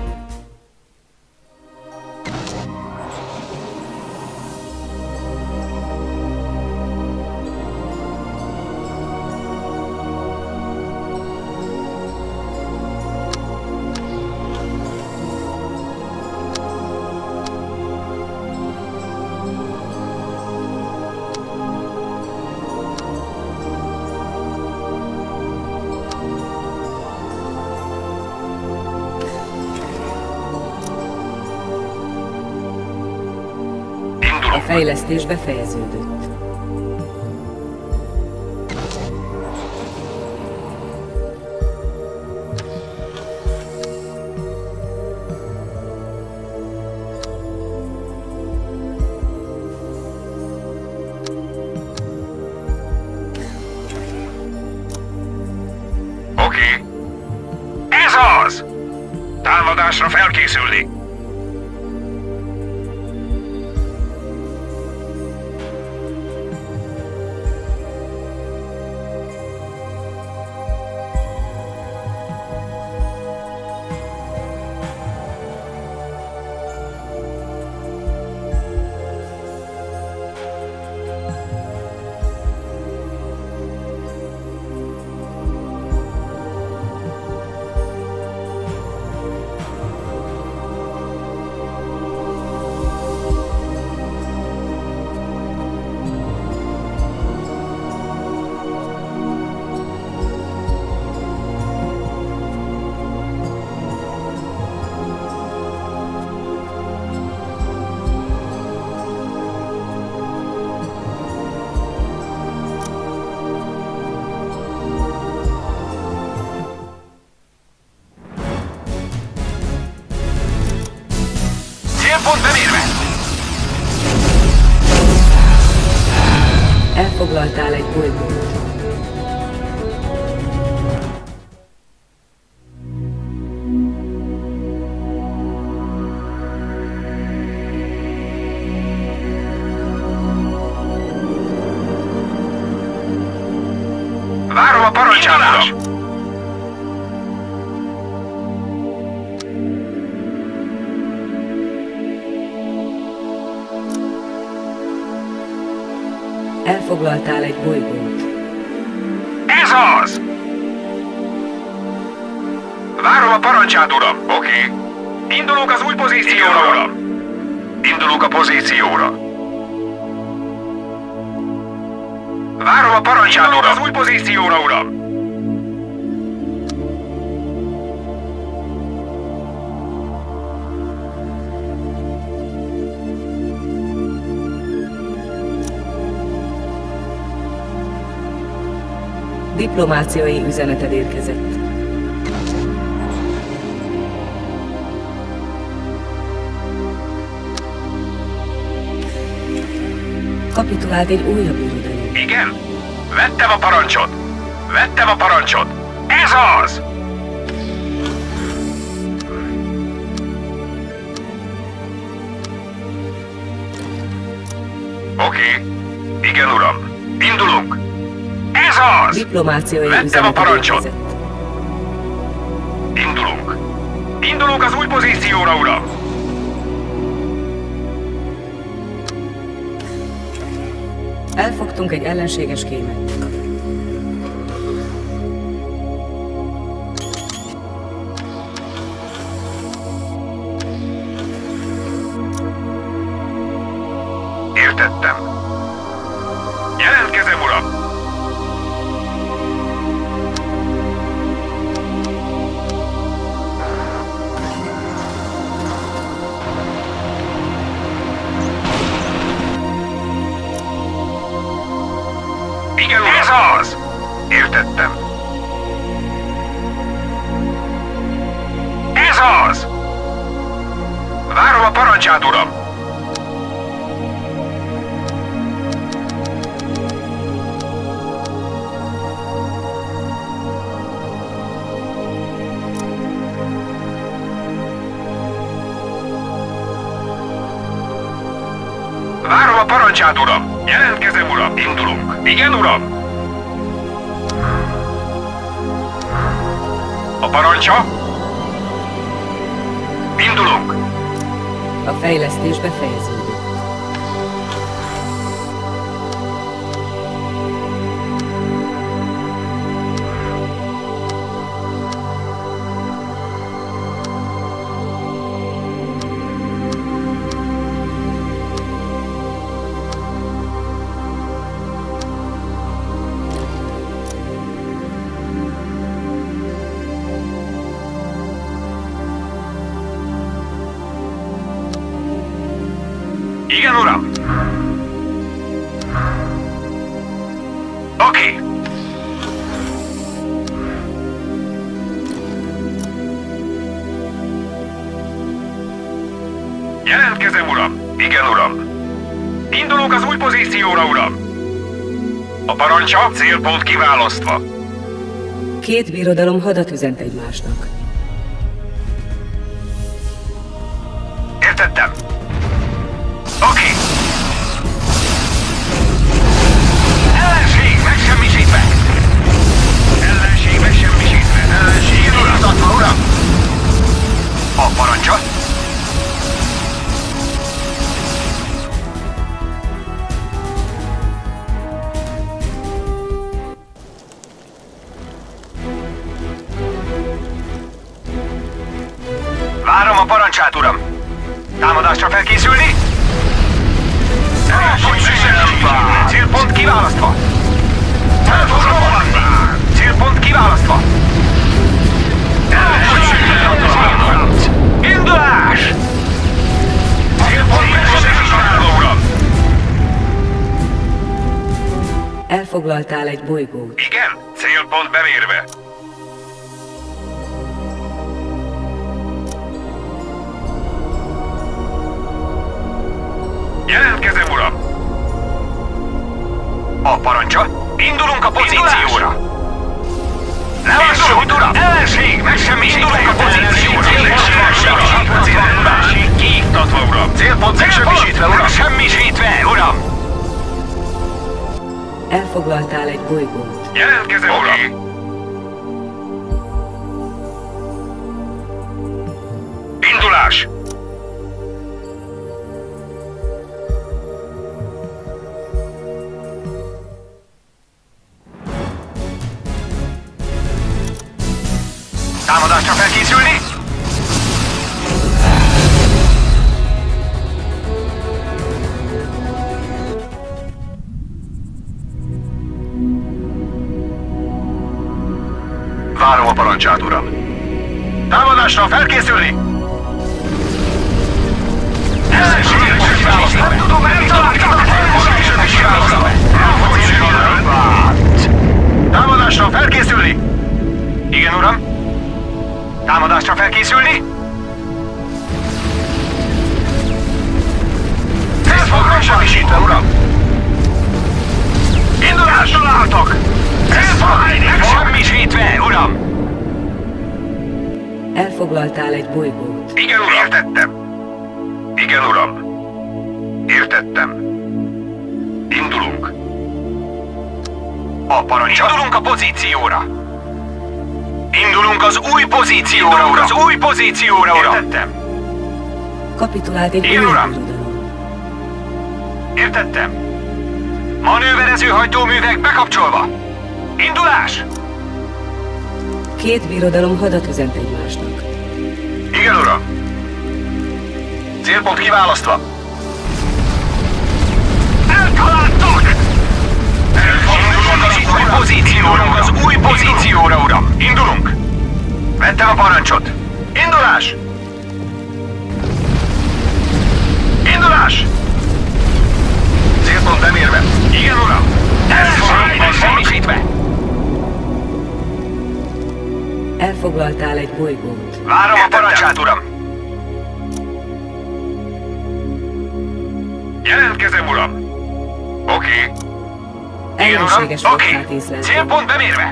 A fejlesztés befejeződött. Oké. Ez az! Támadásra felkészülni. Célpont bemérve! Elfoglaltál egy bolygót. Várom a parancsálást! Elfoglaltál egy bolygót. Ez az! Várom a parancsát, uram. Oké. Indulunk az új pozícióra, uram. Indulunk a pozícióra. Várom a parancsát, uram. Az új pozícióra, uram. Diplomáciai üzeneted érkezett. Kapitulált egy újabb irodalom. Igen? Vettem a parancsot. Vettem a parancsot. Ez az! Oké. Igen, uram. Indulunk. Ez az! Diplomáciai Vettem a üzeneted parancsot. érkezett. Indulunk. Indulunk az új pozícióra, uram. Elfogtunk egy ellenséges kémet. az! Várom a parancsát, uram! Várom a parancsát, uram! Jelentkezem, uram! Indulunk! Igen, uram! A parancsa? Indulunk! A fejlesztés befejeződött. Igen, uram! Oké. Jelentkezem, uram! Igen, uram! Indulunk az új pozícióra, uram! A parancsa célpont kiválasztva. Két birodalom hadat üzent egymásnak. Értettem. Oké. Ellenség megsemmisítve! Ellenség megsemmisítve! Ellenség irányzatva, uram! A parancsa? Várom a parancsát, uram! Támadásra felkészülni? Célpont kiválasztva! Célpont kiválasztva! Indulás! Célpont megsemmisítve, uram! Elfoglaltál egy bolygót. Igen, célpont bemérve. Jelentkezem, uram! A parancsa? Indulunk a pozícióra! Levassult, uram! Ellenség! Megsemmisítve! Indulunk a pozícióra! Ellenség kiiktatva, uram! Célpont megsemmisítve, uram! Megsemmisítve, uram! Elfoglaltál egy bolygót. Jelentkezem, uram! Indulás! Támadásra felkészülni? Várom a parancsát, uram. Támadásra felkészülni? Támadásra felkészülni? Igen, uram. Támadásra felkészülni? Célpont megsemmisítve, uram! Indulás! Induláltok! Célpont megsemmisítve, uram! Elfoglaltál egy bolygót. Igen, uram! Értettem. Igen, uram. Értettem. Indulunk. A parancsa? Indulunk a pozícióra. Indulunk az új pozícióra, uram! Az új pozícióra, uram! Értettem. Kapitulált egy Igen, új uram. birodalom. Értettem. Manőverező hajtóművek bekapcsolva. Indulás! Két birodalom hadat üzent egymásnak. Igen, uram. Célpont kiválasztva. Eltaláltak! Indulunk az új pozícióra, uram! Az új pozícióra, uram! Indulunk! Vettem a parancsot! Indulás! Indulás! Célpont bemérve. Igen, uram! Megsemmisítve! Elfoglaltál egy bolygót. Várom a parancsát, uram! Jelentkezem, uram! Oké. Igen, uram? Ellenséges Oké. flottát észleltem. Célpont bemérve!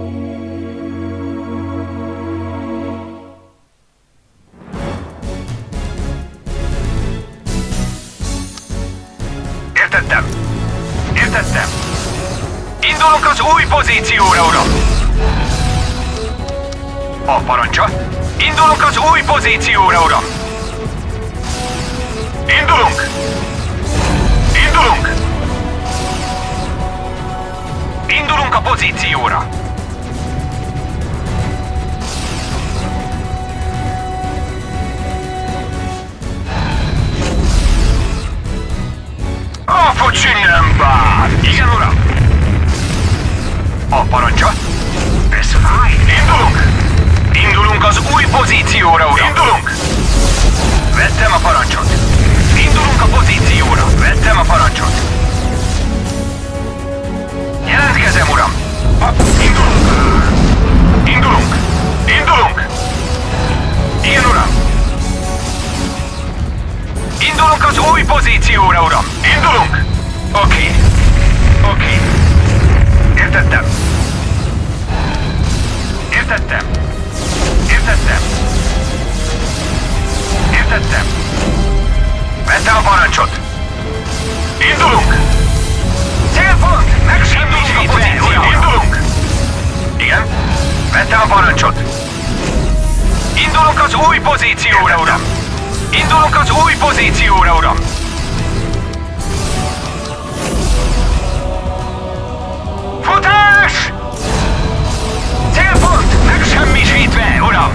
Értettem. Értettem. Indulunk az új pozícióra, uram! A parancsa? Indulunk az új pozícióra, uram! Indulunk! Indulunk! Indulunk a pozícióra! Afocsi nem bár! Igen, uram! A parancsa? Ez fáj! Indulunk! Indulunk az új pozícióra, uram! Indulunk! Vettem a parancsot! Indulunk a pozícióra! Vettem a parancsot! Jelentkezem, uram! Indulunk! Indulunk! Indulunk! Igen, uram! Indulunk az új pozícióra, uram! Indulunk! Oké. Oké. Értettem. Értettem. Értettem. Értettem. Vettem a parancsot. Indulunk! Célpont! Megsemmisítve! Indulunk! Igen? Vettem a parancsot. Indulunk az új pozícióra, uram! Indulunk az új pozícióra, uram! Futás! Célpont! Megsemmisítve, uram!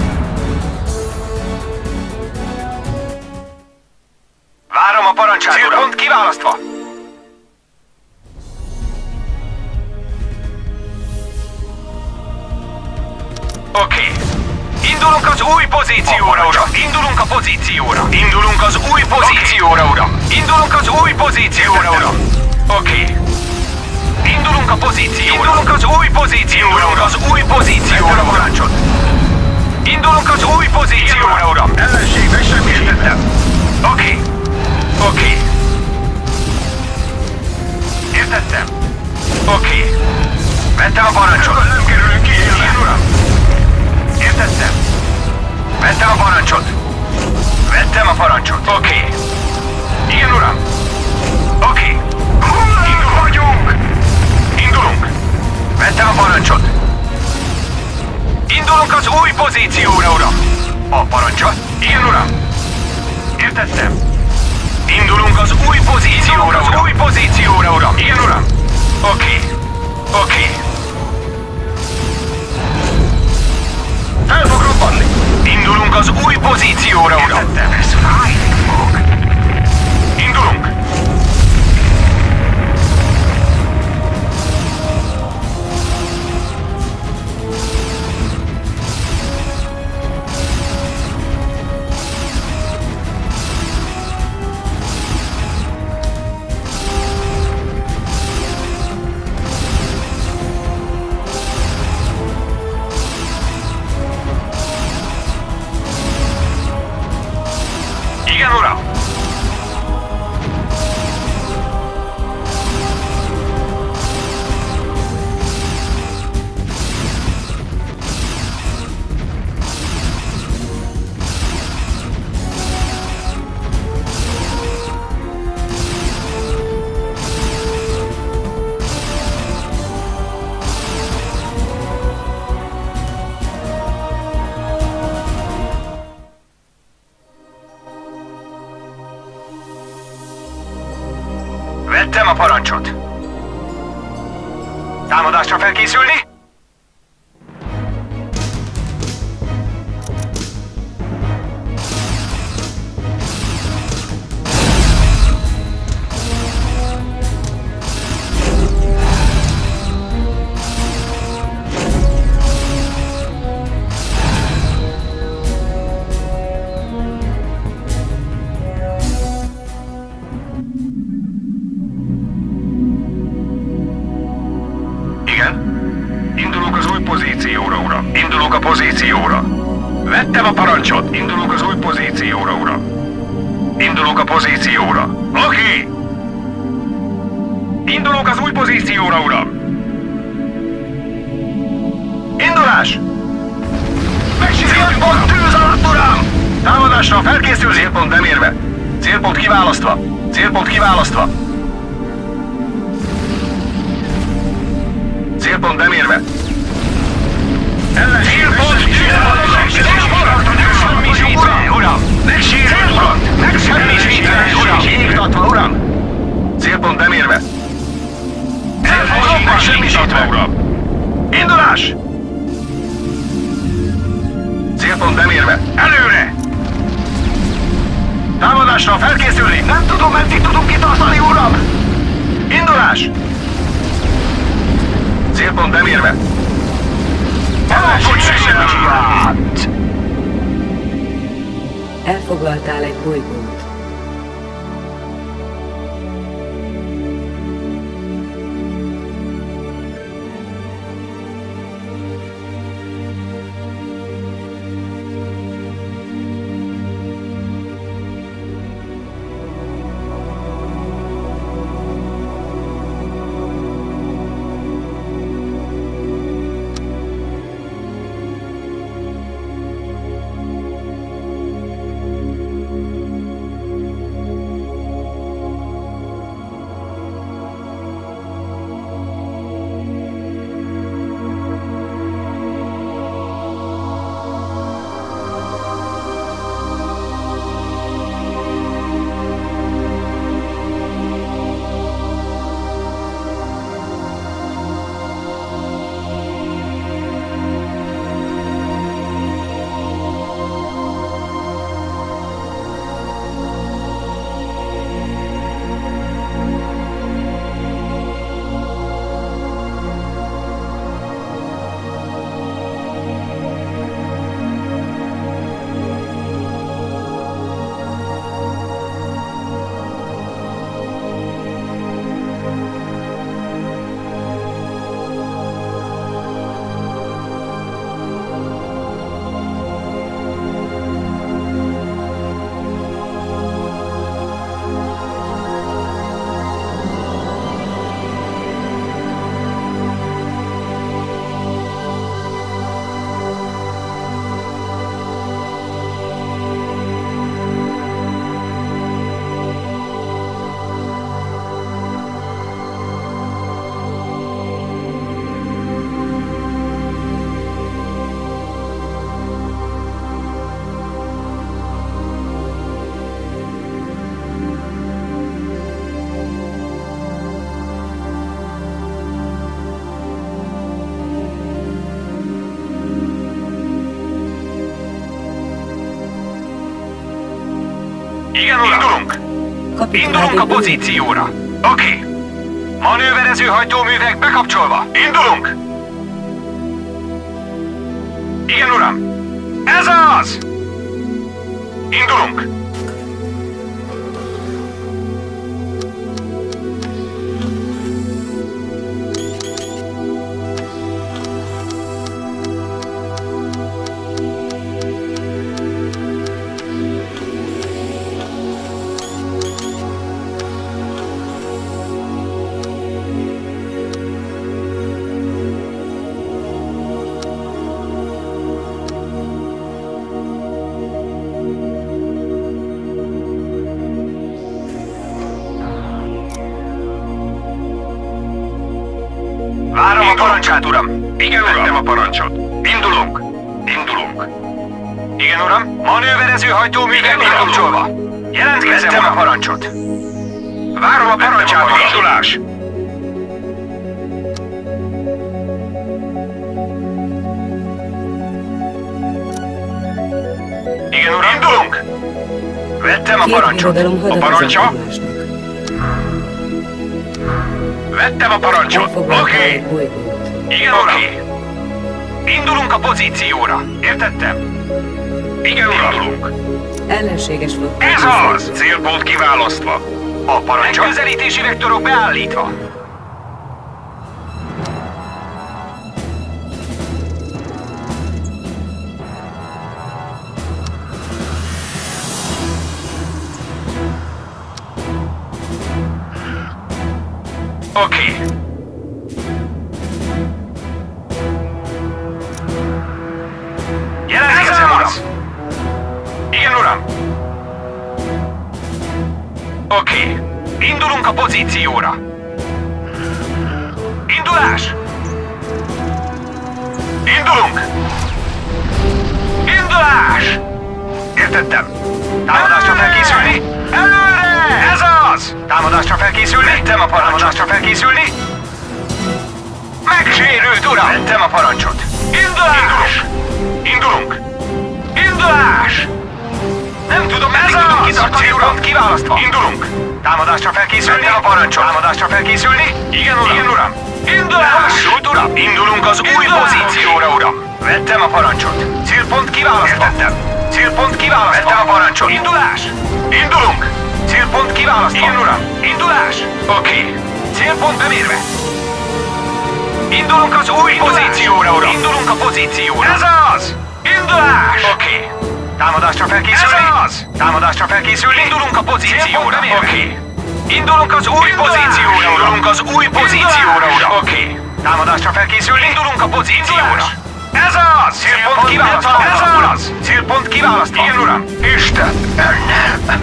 Várom a parancsát, uram! Célpont kiválasztva! Oké. Indulunk az új pozícióra, uram! Indulunk a pozícióra! Indulunk az új pozícióra, uram! Indulunk az új pozícióra, uram! Oké. Indulunk a pozícióra! Indulunk az új pozícióra, uram! Az új pozícióra, uram! Indulunk az új pozícióra, uram! Ellenség megsemmisítettem! Oké. Oké. Értettem. Oké. Vettem a parancsot! Nem kerülünk ki, igen, uram! Értettem. Vettem a parancsot. Vettem a parancsot. Oké. Igen, uram. Oké. Indulunk vagyunk. Indulunk. Vettem a parancsot. Indulunk az új pozícióra, uram. A parancsa? Igen, uram. Értettem. Indulunk az új pozícióra, uram. Az új pozícióra, uram. Igen, uram. Oké. Oké. Fel fog robbanni! Indulunk az új pozícióra, uram! Értettem, ez fájni fog! Indulunk! Igen, uram! Vettem a parancsot. Támadásra felkészülni? Igen? uram. Indulunk a pozícióra. Vettem a parancsot. Indulunk az új pozícióra, uram. Indulunk a pozícióra. Oké. Indulunk az új pozícióra, uram. Indulás! Célpont tűz alatt, uram! Támadásra felkészül, célpont nem érve. Célpont kiválasztva. Célpont kiválasztva. Célpont nem érve. Célpont megsemmisítve, uram! Megsérült, uram! Megsemmisítve, uram! Kiiktatva, uram! Célpont nem érve. Célpont megsemmisítve, uram! Indulás! Célpont nem érve. Előre! Támadásra felkészülni! Nem tudom, meddig tudunk kitartani, uram! Indulás! Célpont nem érve. Elfoglaltál egy bolygót. Igen, uram! Indulunk a pozícióra. Oké. Manőverező hajtóművek bekapcsolva. Indulunk! Igen, uram! Ez az! Indulunk! Várom a parancsát, uram! Igen, uram! Vettem a parancsot. Indulunk! Indulunk! Igen, uram! Manőverező hajtóművek bekapcsolva! Jelentkeztem a parancsot! Várom a parancsát, uram! Indulás! Igen, uram! Indulunk! Vettem a parancsot! A parancsa? Vettem a parancsot! Oké! Igen, oké! Indulunk a pozícióra! Értettem? Igen, indulunk! Ellenséges flotta. Ez az! Célpont kiválasztva! A parancsot? Megközelítési vektorok beállítva! Oké. Jelentkezem, uram! Igen, uram! Oké. Indulunk a pozícióra. Indulás! Indulunk! Indulás! Értettem. Támadásra felkészülni? Előre! Ez az! Támadásra felkészülni? Vettem a parancsot. Támadásra felkészülni? Megsérült, uram! Vettem a parancsot. Indulás! Indulunk! Indulás! Nem tudom, meddig tudom kitartani, uram! Kiválasztva! Indulunk! Támadásra felkészülni? Vettem a parancsot. Támadásra felkészülni? Igen, uram! Igen, uram! Indulás! Uram! Indulunk az új pozícióra, uram! Vettem a parancsot. Célpont kiválasztva. Értettem. Célpont kiválasztva. Vettem a parancsot. Indulás! Indulunk! Célpont kiválasztva. Igen, uram! Indulás! Oké. Célpont bemérve. Indulunk az új pozícióra, uram! Indulunk a pozícióra. Ez az! Indulás! Oké. Támadásra felkészülni? Ez az! Támadásra felkészülni? Indulunk a pozícióra. Oké. Indulunk az új pozícióra, uram! Indulunk az új pozícióra, uram! Oké. Támadásra felkészülni? Indulunk a pozícióra. Ez az! Célpont kiválasztva! Ez az! Célpont kiválasztva! Igen, uram! Isten! Nem!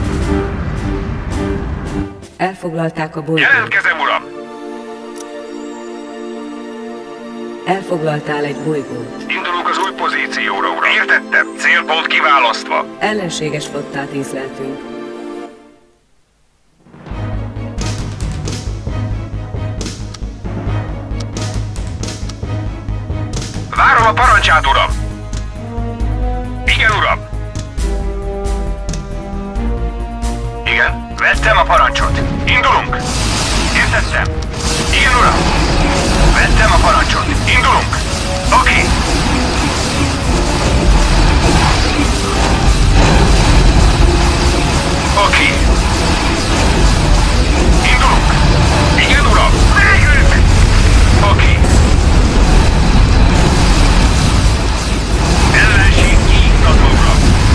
Elfoglalták a bolygót. Jelentkezem, uram! Elfoglaltál egy bolygót. Indulunk az új pozícióra, uram! Értettem! Célpont kiválasztva! Ellenséges flottát észleltünk. Várom a parancsát, uram! Igen, uram! Igen, vettem a parancsot. Indulunk! Értettem! Igen, uram! Vettem a parancsot. Indulunk! Oké! Oké! Indulunk! Igen, uram! Megyünk! Oké! Ellenség kiiktatva, uram!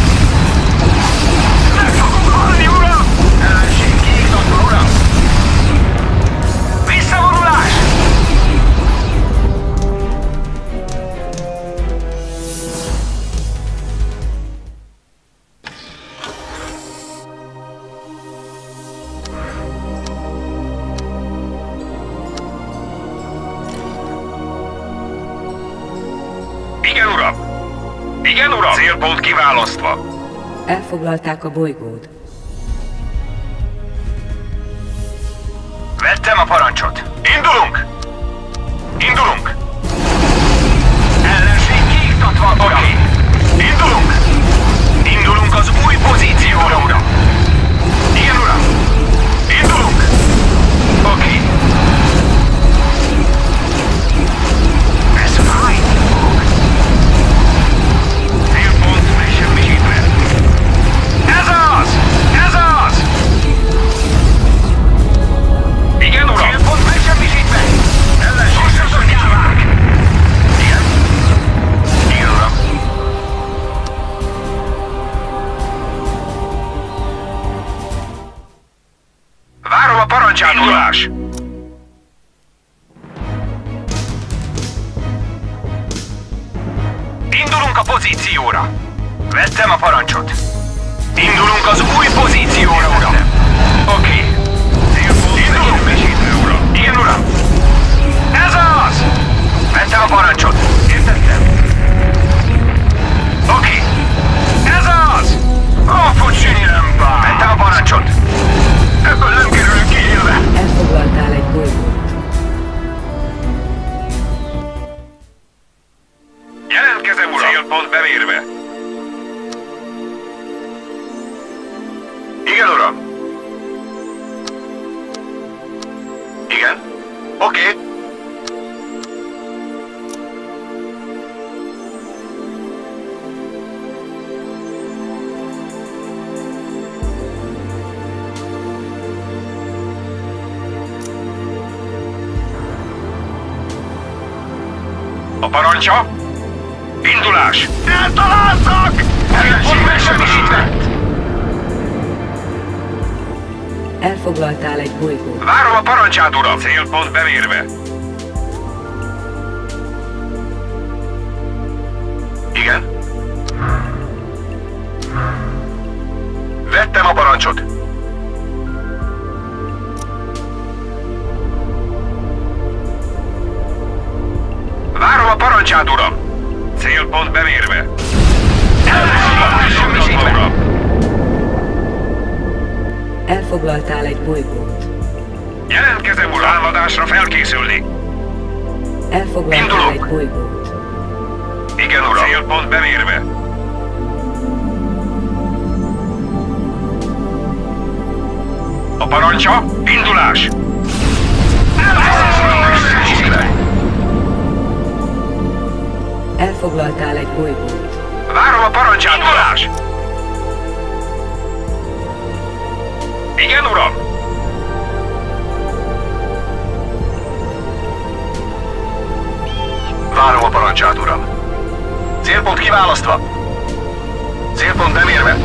Meg fogunk halni, uram! Ellenség kiiktatva, uram! Visszavonulás! Igen, uram! Igen, uram! Célpont kiválasztva. Elfoglalták a bolygót. Vettem a parancsot. Indulunk! Indulunk! Ellenség kiiktatva, uram! Oké. Indulunk! Indulunk az új pozícióra, uram! Igen, uram! Indulunk! Oké. Ez fájni fog. Célpont megsemmisítve. Ez az! Ez az! Igen, uram! Célpont megsemmisítve! Ellenség szakítják! Igen? Igen, uram! Várom a parancsát, indulás! Indulunk a pozícióra! Vettem a parancsot! Indulunk az új pozícióra, uram! Oké. Indulunk, mesítve, uram! Igen, uram! Ez az! Vettem a parancsot! Értettem? Oké. Ez az! Fucsi nem bár! Vettem a parancsot! Ebből nem kerülünk ki élve! Elfoglaltál egy bolygót. Jelentkezem, uram! Célpont bemérve! Igen, uram! Igen? Oké. A parancsa? Indulás! Eltaláltak! Ellenség megsemmisítve! Elfoglaltál egy bolygót. Várom a parancsát, uram! Célpont bemérve. Igen? Vettem a parancsot. Várom a parancsát, uram! Célpont bemérve. Elfoglaltál egy bolygót. Jelentkezem, uram! Támadásra felkészülni. Elfoglaltál Indulok. egy bolygót. Igen, uram. Célpont bemérve. A parancsa? Indulás! Elfoglaltál egy bolygót. Várom a parancsát, indulás! Igen, uram! Várom a parancsát, uram. Célpont kiválasztva. Célpont nem érve.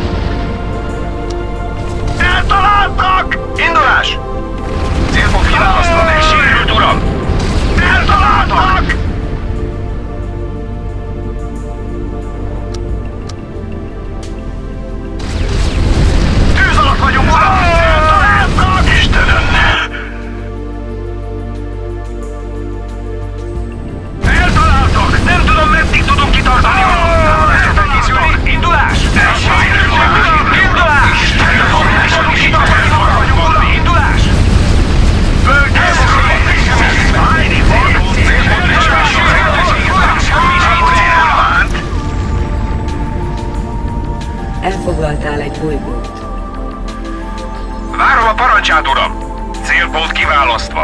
Eltaláltak! Indulás! Célpont kiválasztva. Megsérült, uram! Eltaláltak! Tűz alatt vagyunk, uram! Eltaláltak! Istenem! Eltaláltak! Nem tudom, meddig tudunk kitartani! Támadásra felkészülni! Indulás! Indulás! Indulás! Elfoglaltál egy bolygót. Várom a parancsát, uram! Célpont kiválasztva.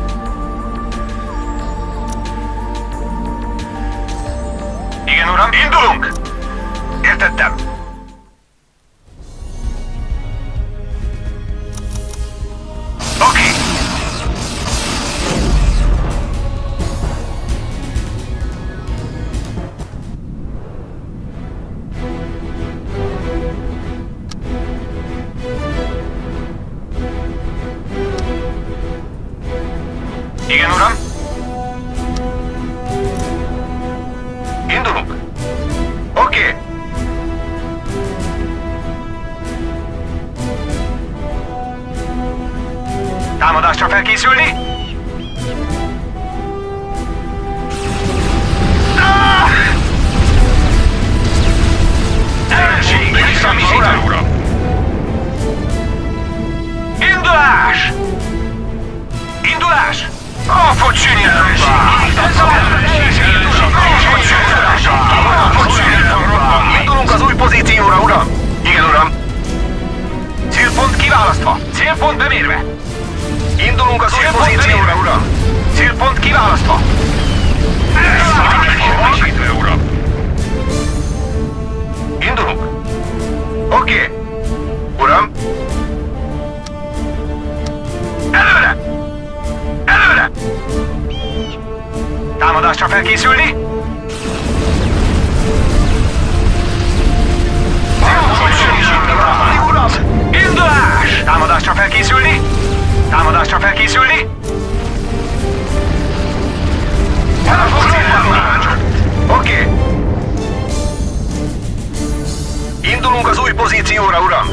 Igen, uram, indulunk! Értettem. Oké. Igen, uram. Indulunk. Oké. Támadásra felkészülni? Ellenség! Visszamisítem, uram! Indulás! Indulás! Indulunk az új pozícióra, uram! Igen, uram! Célpont kiválasztva! Célpont bemérve! Indulunk az új pozícióra, uram! Célpont kiválasztva! Elszállítva, uram! Indulunk! Oké! Uram! Előre! Előre! Támadásra felkészülni? Indulás! Támadásra felkészülni? Támadásra felkészülni? Oké. Indulunk az új pozícióra, uram!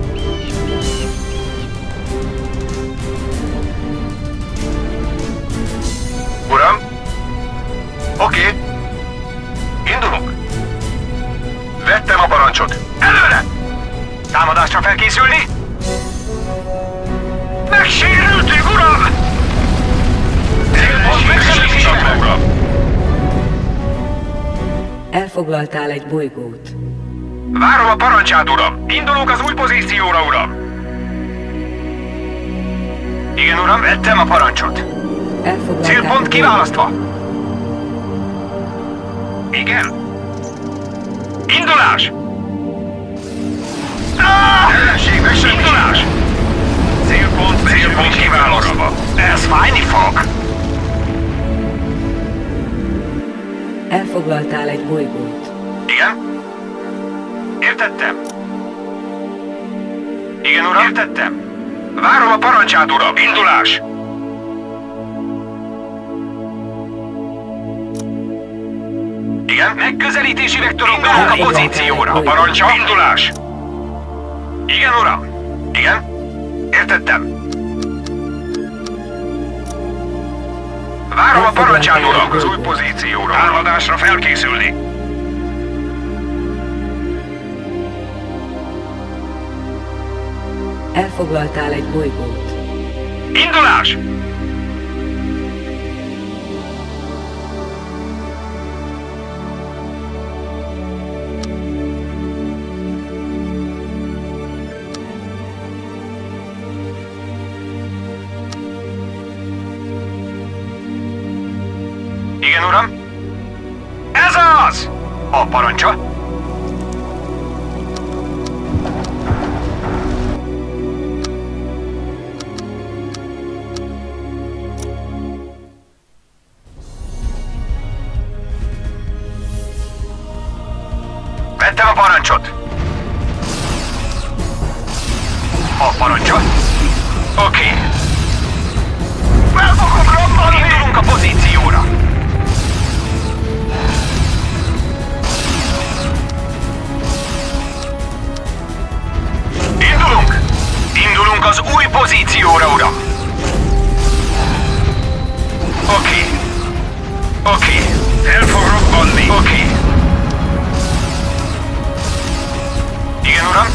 Uram? Oké. Indulunk. Vettem a parancsot. Előre! Támadásra felkészülni? Megsérültünk, uram! Megsérültünk, uram! Elfoglaltál egy bolygót. Várom a parancsát, uram! Indulunk az új pozícióra, uram! Igen, uram, vettem a parancsot. Elfoglaltál Célpont egy bolygót. kiválasztva. Igen? Indulás! Ellenség, indulás! Célpont kiválasztva. Ez fájni fog. Elfoglaltál egy bolygót. Igen? Értettem. Igen, uram? Értettem. Várom a parancsát, uram! Indulás! Igen? Megközelítési vektorunk belünk a pozícióra! A parancsa? Indulás! Igen, uram! Igen? Értettem! Várom a parancsát, uram! Az új pozícióra! Támadásra felkészülni! Elfoglaltál egy bolygót. Indulás! Igen, uram? Ez az! A parancsa? Vettem a parancsot! A parancsa? Oké. Fel fogok robbanni! Indulunk a pozícióra! Indulunk! Indulunk az új pozícióra, uram! Oké. Oké. El fog robbanni! Oké. Igen, uram?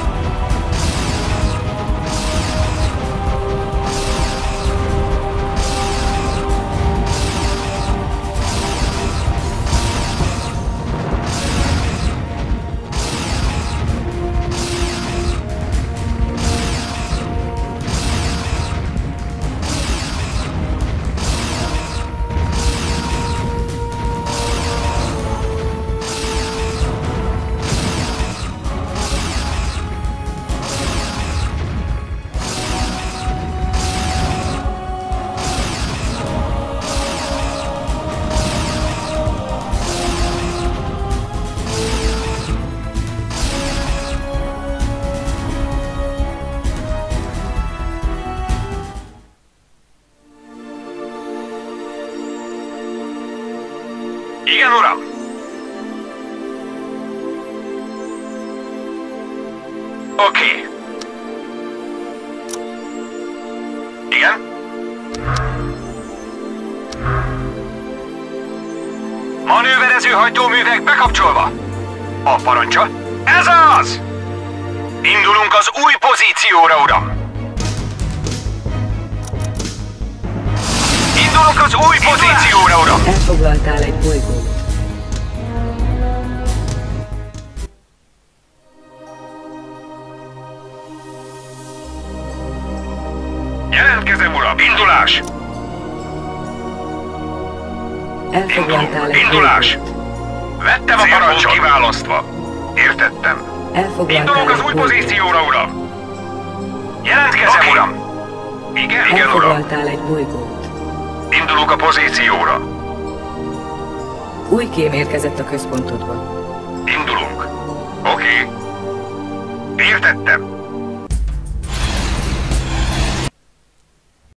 Igen, uram! Oké. Igen? Manőverező hajtóművek bekapcsolva! A parancsa? Ez az! Indulunk az új pozícióra, uram! Indulunk az új pozícióra, uram! Elfoglaltál egy bolygót. Jelentkezem, uram! Indulás! Elfoglaltál egy Indulás! bolygót. Vettem a parancsot kiválasztva. Értettem. Elfoglaltál Indulunk az egy új bolygót. pozícióra, uram! Jelentkezem, uram! Igen, igen, uram! Elfoglaltál egy bolygót. Indulunk a pozícióra. Új kém érkezett a központodba. Indulunk. Oké. Értettem.